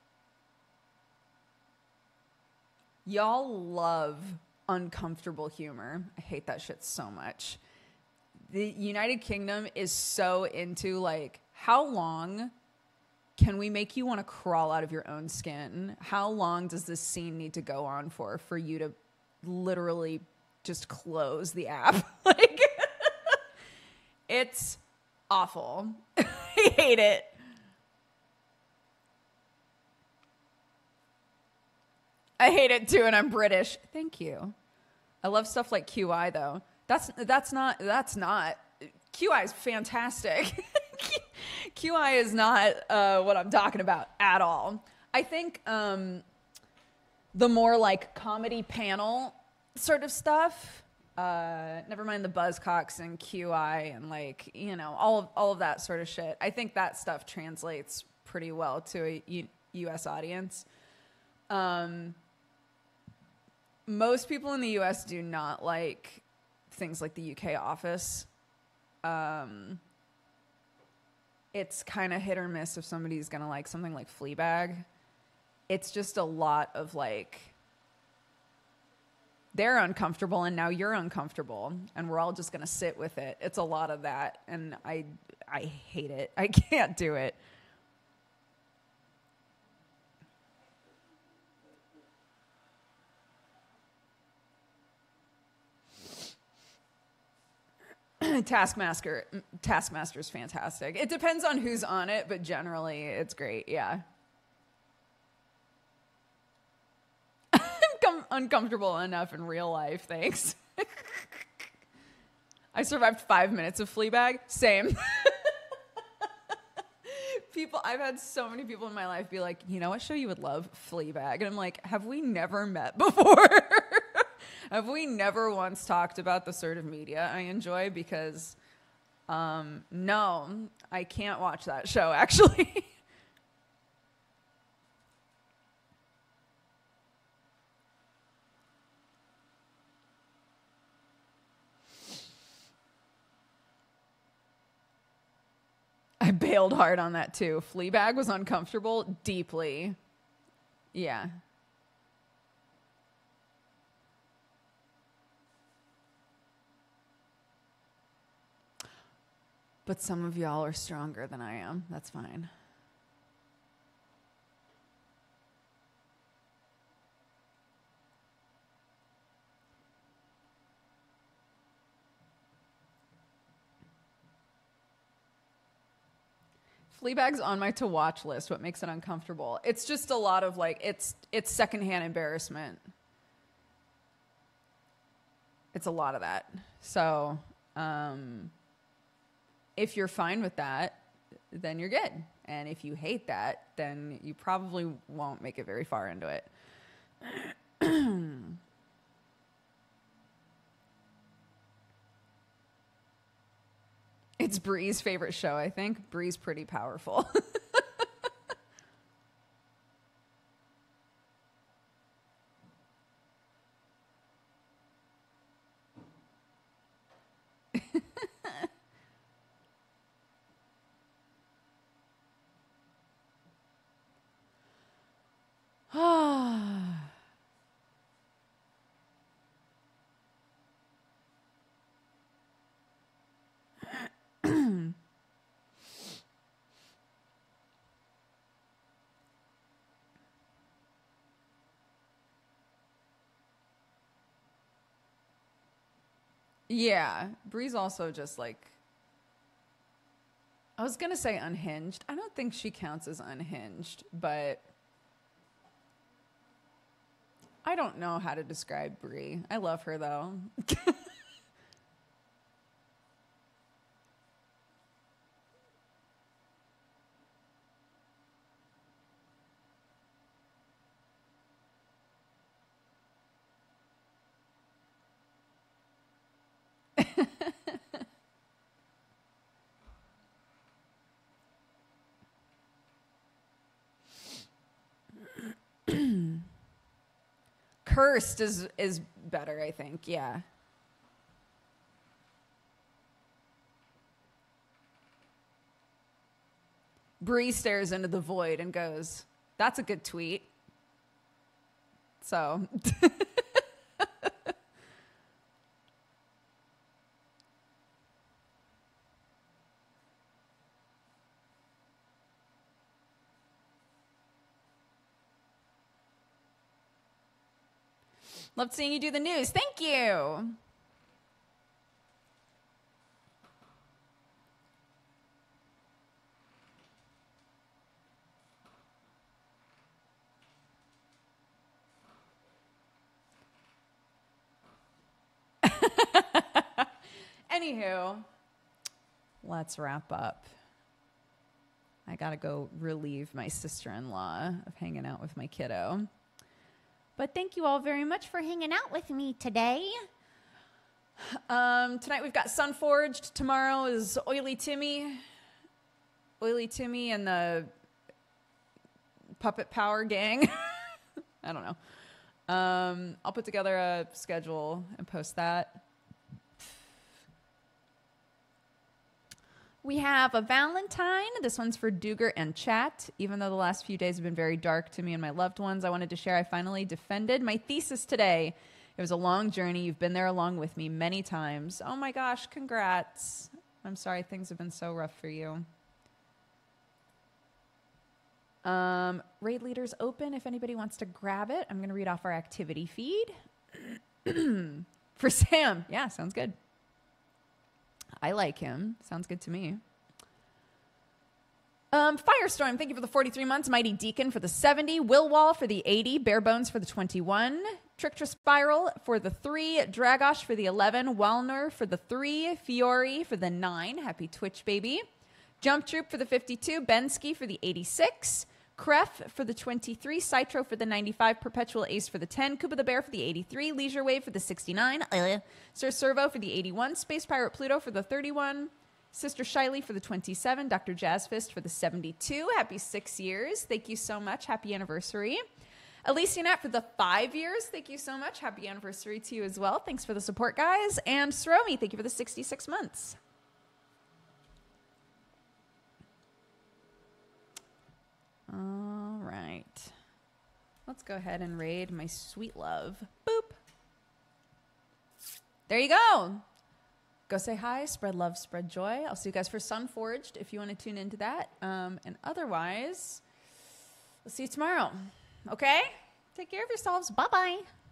y'all love uncomfortable humor. I hate that shit so much. The United Kingdom is so into, like, how long can we make you want to crawl out of your own skin? How long does this scene need to go on for, for you to literally just close the app? Like, it's awful. I hate it. I hate it too, and I'm British. Thank you. I love stuff like Q I though. That's that's not that's not Q I is fantastic. Q I is not uh, what I'm talking about at all. I think um, the more like comedy panel sort of stuff. Uh, never mind the Buzzcocks and Q I and like, you know, all of all of that sort of shit. I think that stuff translates pretty well to a U- U.S. audience. Um, most people in the U S do not like things like the U K Office. Um, it's kind of hit or miss if somebody's gonna like something like Fleabag. It's just a lot of like, they're uncomfortable and now you're uncomfortable and we're all just going to sit with it. It's a lot of that. And I, I hate it. I can't do it. Taskmaster, Taskmaster's fantastic. It depends on who's on it, but generally it's great. Yeah. Uncomfortable enough in real life, thanks. I survived five minutes of Fleabag. Same. People, I've had so many people in my life be like, you know what show you would love? Fleabag. And I'm like, have we never met before? Have we never once talked about the sort of media I enjoy? Because, um, no, I can't watch that show, actually. I bailed hard on that too. Fleabag was uncomfortable deeply. Yeah. But some of y'all are stronger than I am. That's fine. Fleabag's on my to watch list. What makes it uncomfortable? It's just a lot of like, it's it's secondhand embarrassment. It's a lot of that. So, um, if you're fine with that, then you're good. And if you hate that, then you probably won't make it very far into it. It's Bree's favorite show, I think. Bree's pretty powerful. Yeah, Bree's also just like, I was gonna say unhinged. I don't think she counts as unhinged, but I don't know how to describe Bree. I love her though. Cursed is is better, I think. Yeah. Bree stares into the void and goes, "That's a good tweet." So, loved seeing you do the news. Thank you. Anywho, let's wrap up. I gotta go relieve my sister-in-law of hanging out with my kiddo. But thank you all very much for hanging out with me today. Um, tonight we've got Sunforged. Tomorrow is Oily Timmy. Oily Timmy and the Puppet Power Gang. I don't know. Um, I'll put together a schedule and post that. We have a Valentine. This one's for Dooger and chat. Even though the last few days have been very dark to me and my loved ones, I wanted to share I finally defended my thesis today. It was a long journey. You've been there along with me many times. Oh my gosh, congrats. I'm sorry things have been so rough for you. Um, raid leaders open if anybody wants to grab it. I'm going to read off our activity feed. For Sam. Yeah, sounds good. I like him. Sounds good to me. Um, Firestorm, thank you for the forty-three months. Mighty Deacon for the seventy. Willwall for the eighty. Barebones for the twenty-one. Trictra Spiral for the three. Dragosh for the eleven. Walner for the three. Fiore for the nine. Happy Twitch, baby. Jump Troop for the fifty-two. Bensky for the eighty-six. Kref for the twenty-three. Citro for the ninety-five. Perpetual Ace for the ten. Koopa the Bear for the eighty-three. Leisure Wave for the sixty-nine. Uh, Sir Servo for the eighty-one. Space Pirate Pluto for the thirty-one. Sister Shiley for the twenty-seven. Doctor Jazzfist for the seventy-two. Happy six years. Thank you so much. Happy anniversary. Elysianat for the five years. Thank you so much. Happy anniversary to you as well. Thanks for the support, guys. And Sromi, thank you for the sixty-six months. All right. Let's go ahead and raid my sweet love. Boop. There you go. Go say hi, spread love, spread joy. I'll see you guys for Sunforged if you want to tune into that. Um, and otherwise, we'll see you tomorrow. Okay? Take care of yourselves. Bye-bye.